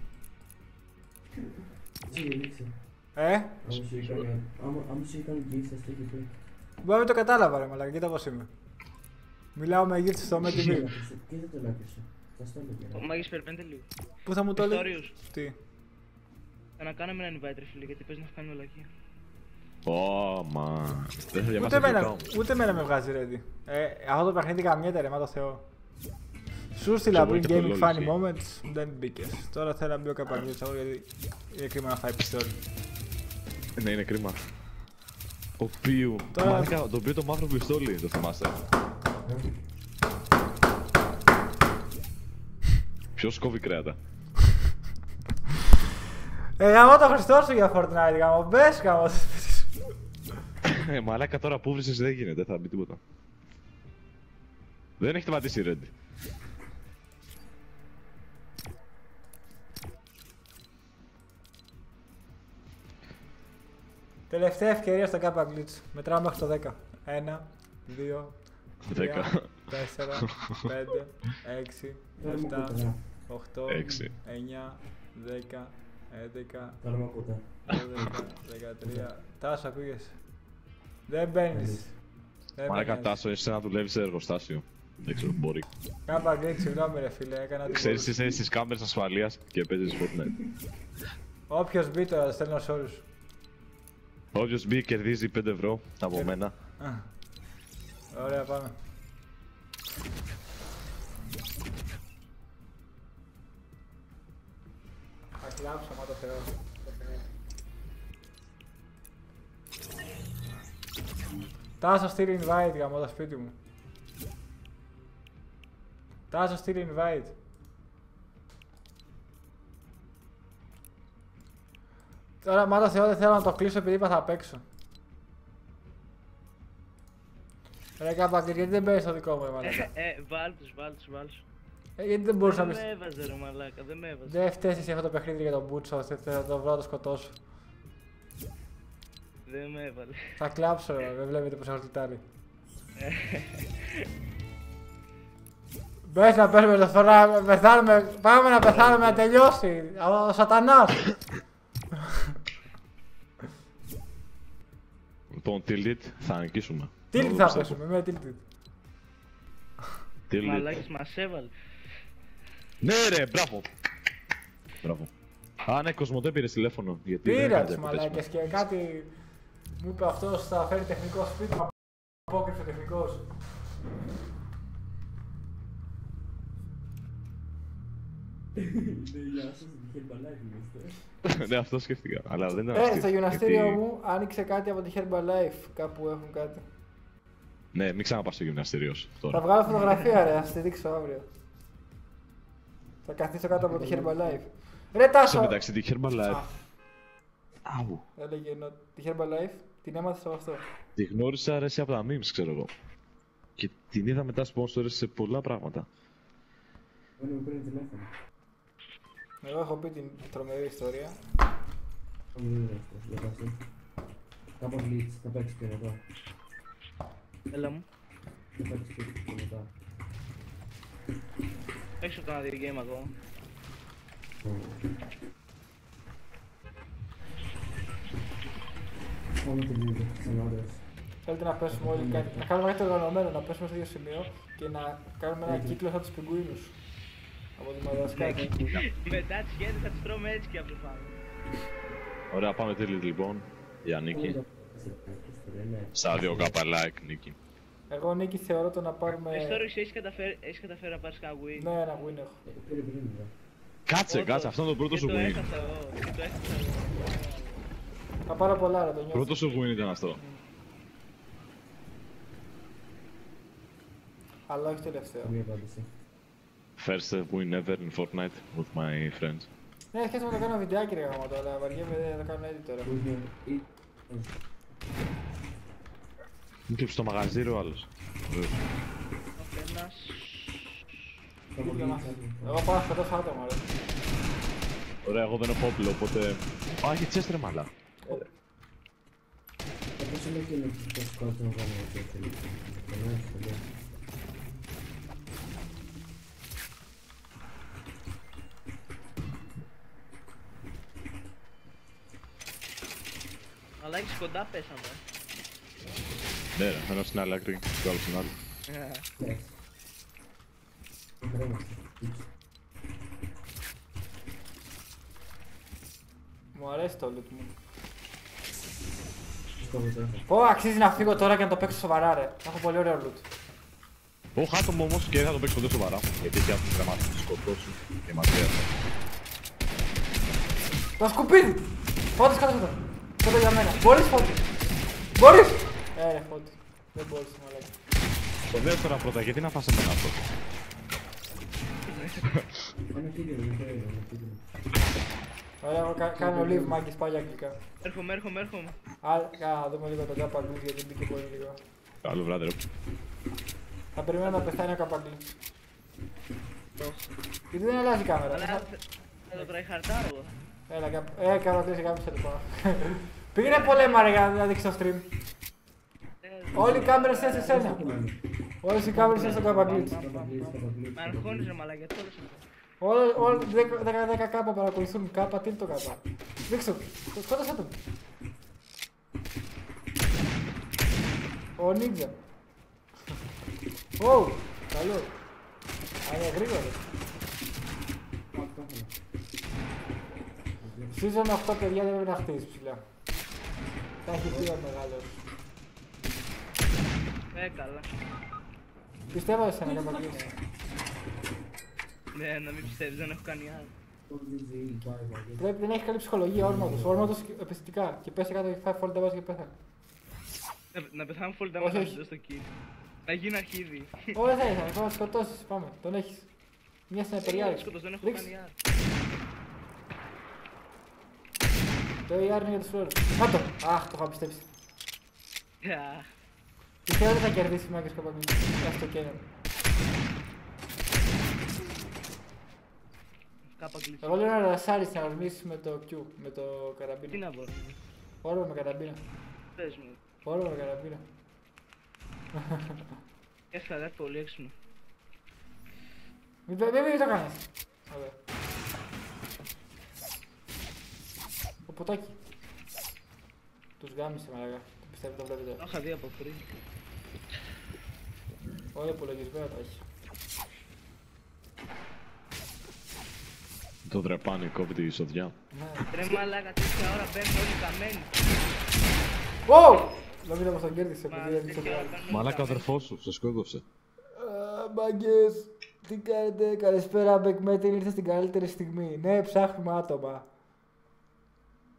άμα σου έκανε glitch θα στείλει πριν. Μπορεί να μην το κατάλαβα ρε μαλάκα, κοίτα πώς είμαι. Μιλάω με gift στο MTV. Και δεν το λάκεσαι. Θα στο έλεγε. Ο Μάγης περιμένετε λίγο. Πού θα μου το λέει. Ιστορίους. Τι. Θα να κάνουμε έναν invite ρε φίλε γιατί πες να φτάνει όλα εκεί. Ω, μα... Δεν θα διαβάσω Ούτε εμένα με βγάζει ready. Αυτό το παιχνίδι καμιέται ρε, μα το Θεό. Σου στείλα πριν gaming funny moments, δεν μπήκες. Τώρα θέλω να μπει ο καπαγγέλης εγώ γιατί είναι κρίμα να φάει πιστόλι. Ναι, είναι κρίμα. Το οποίο το μαύρο πιστόλι, το θυμάστε. Ποιος κόβει κρέατα. Γαμώ το Χριστό σου για Fortnite, γαμώ, μπες γαμώ. Μαλάκα τώρα που βρίσκεσαι δεν γίνεται, δεν θα μπει τίποτα. Δεν έχετε πατήσει ready. Τελευταία ευκαιρία στο Kappa Glitch. Μετράω μέχρι το 10. 1, 2, 3, 4, 5, 6, 7, 8, 9, 10, 11, 12, 13. Τάσο, ακούγεσαι. Δεν μπαίνεις. Μαλάκα Τάσο, εσύ να δουλεύεις σε εργοστάσιο. Δεν ξέρω, μπορεί. Kappa Glitch, συγγνώμη ρε φίλε, έκανα την. Ξέρεις, είσαι στις κάμερες ασφαλείας και παίζεις Fortnite. Όποιος μπει τώρα, στέλνω σε όλους. Όποιος μπει κερδίζει 5 ευρώ από μένα. Ωραία, πάμε. Θα κλάψω, μα το Θεό. Τάσο στείλει invite γαμώ το σπίτι μου. Τάσο στείλει invite. Τώρα μα το Θεό δεν θέλω να το κλείσω επειδή είπα θα παίξω. Ρε Καπακίρ, γιατί δεν παίζεις το δικό μου ρε μαλάκα. Βάλτους. Γιατί δεν μπορούσα να Δεν πεις. με έβαζε ρε μαλάκα, δεν με έβαζε. Δεν φταίς εσύ αυτό το παιχνίδι για τον Μπούτσο, θα το βρω να το σκοτώσω. Δεν με έβαλε. Θα κλάψω ρε, δεν βλέπετε πως έχω τιτάρει. Μπες να παίρνουμε το φορά, να πεθάνουμε, πάμε να πεθάνουμε να τελειώσει, ο σατανάς. Λοιπόν, Tilted θα νικήσουμε. Tilted θα πέσουμε, με Tilted. Μαλάκης μας έβαλε. Ναι ρε, μπράβο. Μπράβο. Α, ναι, Κοσμοτέ πήρες τηλέφωνο. Πήρα τους μαλάκες και κάτι μου είπε αυτός θα φέρει τεχνικό σπίτι μου. Απόκριφε τεχνικός. Γεια σας, είχε μπαλάκι είμαστε. Ναι, αυτό σκέφτηκα. Αλλά δεν ήταν Στο αστείο, γυμναστήριο γιατί- μου άνοιξε κάτι από τη Herbalife. Κάπου έχουν κάτι. Ναι, μην ξαναπάς στο γυμναστήριο σου Θα τώρα. βγάλω φωτογραφία, ρε, να τη δείξω αύριο. Θα καθίσω κάτω από τη Herbalife. Ρε Στο Τάσο! μεταξύ τη Herbalife. Α, Αου. έλεγε τη Herbalife, την έμαθες από αυτό. Τη γνώρισα αρέσει από τα memes, ξέρω εγώ. Και την είδα μετά sponsors σε πολλά πράγματα. Μόνο μου παίρνει τηλέφωνο. Εγώ έχω πει την τρομερή ιστορία. Όχι, δεν είναι αυτό. Για πάση. Κάπου glitch. Θα παίξεις και μετά. Έλα μου. Θα παίξεις και μετά. Έξω κανένα δύο game ακόμα. Μόνο την ίδια. Ξανάδες. Θέλετε να πέσουμε όλοι κάτι, να κάνουμε κάτι οργανωμένο, να πέσουμε στο ίδιο σημείο και να κάνουμε ένα κύκλο σαν τους πιγκουίνους. Από τη Μαδαγασκάρη. Μετά τις χέρες θα τις τρώμε έτσι και από το πάνω. Ωραία, πάμε τέλει λοιπόν. Για νίκη. Στα 2K like, νίκη. Εγώ Νίκη θεωρώ το να πάρουμε... Ιστορίες έχεις καταφέρει να πάρεις κανένα win. Ναι, ένα win έχω. Πήρε πριν, βέβαια. Κάτσε, κάτσε, αυτό είναι το πρώτο σου Και το win. έχασα εγώ. Και το έχασα εγώ. Θα πάρω πολλά, ρε, το νιώθω. Πρώτο σου win ήταν αυτό. Αλλά όχι τελευταίο. Μία απάντηση. First win ever in Fortnite with my friends. Ναι, σκέφτομαι να κάνω βιντεάκι ρε γαμώτο, αλλά βαριέμαι δεν θα κάνω edit τώρα. Πού είναι ή... Μου κλείψε το μαγαζί ρε ο άλλος. Ο Φέρνας. Δίπλα μας. Εγώ πάω να σκοτώσω άτομα, ρε. Ωραία, εγώ δεν έχω όπλο, οπότε... Α, έχει τσέστρε μαλά. Πώς είναι και είναι το σκότω να κάνω αυτό έτσι. Δεν έχει πολύ. Αλλά έχεις κοντά πέσαμε. Ναι ρε, ένας στην άλλη άκρη και ο άλλος στην άλλη. Ναι. Κρέμαστε. Μου αρέσει το loot μου. Σκότω. Πω, αξίζει να φύγω τώρα και να το παίξω σοβαρά, ρε. Θα έχω πολύ ωραίο loot. Ω, χάτω μου όμως και δεν θα το παίξω ποτέ σοβαρά. Γιατί έχει αυτούς τους γραμμάτες, σκοτώσουν και μακριά. Το σκουπίδι! Φώτη, σκότωσε το. Σκότω για μένα. Μπορείς, Φώτη. Μπορείς! Ρε, Φώτη. Δεν μπορείς, μαλάκα. Το δες τώρα πρώτα, γιατί να φας εμένα αυτό. Ένα κύριο, δεν θέλω, ένα κύριο. Ωραία, εγώ κάνω live, μάγκες, πάω για αγγλικά. Έρχομαι. Α, δούμε λίγο τον Καπαγκλής γιατί μπήκε πολύ λίγο. Καλό βράδυ ρε. Θα περιμένω να πεθάνει ο Καπαγκλής. Γιατί δεν αλλάζει η κάμερα. Αλλά θα το tryhardάρω εγώ. Έλα, Καπαγκλής, γάμισε λοιπόν. Πήγαινε πολέμα ρε για να δείξει το stream. Όλοι οι κάμερες είναι σε σένα. Όλες οι κάμερες είναι στο Καπαγκλής. Με αγχώνεις ρε μαλάκα, γιατί όλες αυτό. Όλοι 10 κάπα παρακολουθούν. Κάπα, τι είναι το κάπα. Δείξου, σκότωσέ τον. Ο Νίτζα. Ω, καλό. Αλλά γρήγορα. Season 8 παιδιά δεν πρέπει να χτίσεις ψηλά. Θα έχει πει ο μεγάλος. Καλά. Πιστεύω εσένα Καπαγκλής. Ναι, να μην πιστεύεις, δεν έχω κάνει άλλο. Πρέπει να έχει καλή ψυχολογία όρματος. Όρματος επιστητικά. Και πέσει κάτω και φάει full damage και πέθανε. Να πεθάνω full Όχι, damage να όχι. σου δώσω το kill. Να γίνει αρχίδι. Όχι, δεν θα ήθελα, θα σκοτώσεις. Πάμε, τον έχεις. Μια συνεπεριά. Σκοτός, δεν έχω Ρίξ. κάνει άλλο. Το AR είναι για τους φλόρους. Να το! Αχ, το είχα πιστέψει. Αχ, Πιστεύω ότι θα κερδίσει η Μάγκες Καπαγκλής. Αυτό και είναι. κάπα γλυκή. Εγώ λέω να ρασάρεις να ορμήσεις με το Q, με το Τι καραμπίνα. να πω. Όρμα με καραμπίνα. Πες μου. Όρμα με καραμπίνα. Έφυγα κάτι πολύ έξυπνο. Μην το κάνεις. Ωραία. Ο ποτάκι. Τους γάμισε μαλάκα. Το πιστεύω το βλέπετε. Το είχα δει από πριν. Όλα υπολογισμένα τα έχει. Το δρεπάνι κόβει τη εισοδιά. Ναι. Ρε μαλάκα, τέτοια ώρα μπαίνουν όλοι καμένοι. Wow! Νομίζω πως τον κέρδισε Μα επειδή έδειξε το τέτοια ώρα άλλο. μπαίνουν όλοι Μαλάκα ο καμένοι. αδερφός σου, σε σκότωσε. Μάγκες, τι κάνετε, καλησπέρα Μπεκμέτιν, ήρθε στην καλύτερη στιγμή. Ναι, ψάχνουμε άτομα.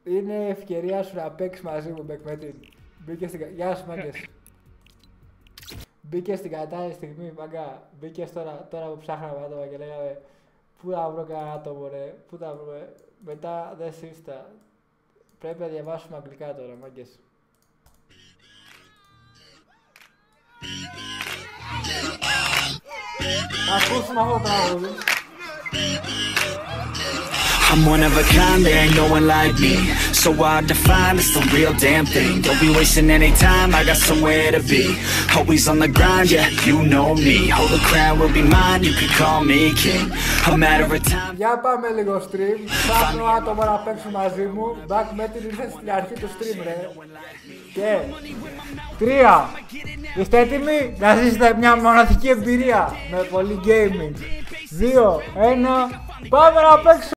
Είναι η ευκαιρία σου να παίξεις μαζί μου, Μπεκμέτιν. Μπήκε στην... Γεια σου, μάγκες. Μπήκε στην κατάλληλη στιγμή, μάγκα. Μπήκες τώρα που ψάχναμε άτομα και λέγαμε πού θα βρω κανένα άτομο, ρε. Πού θα βρούμε. Μετά δεν σύστα. Πρέπει να διαβάσουμε αγγλικά τώρα, μάγκες. Θα ακούσουμε αυτό το τραγούδι. I'm one of a kind, there ain't no one like me. So hard to find, it's the real damn thing. Don't be wasting any time, I got somewhere to be. Always on the grind, yeah, you know me. Hold the crown will be mine, you can call me king. A matter of time. Για πάμε λίγο stream, ψάχνω άτομα να παίξουν μαζί μου. Μπεκμέτιν ήρθε στην αρχή του stream, ρε. Και 3. Είστε έτοιμοι να ζήσετε μια μοναδική εμπειρία με πολύ gaming. 2, 1, πάμε να παίξουμε.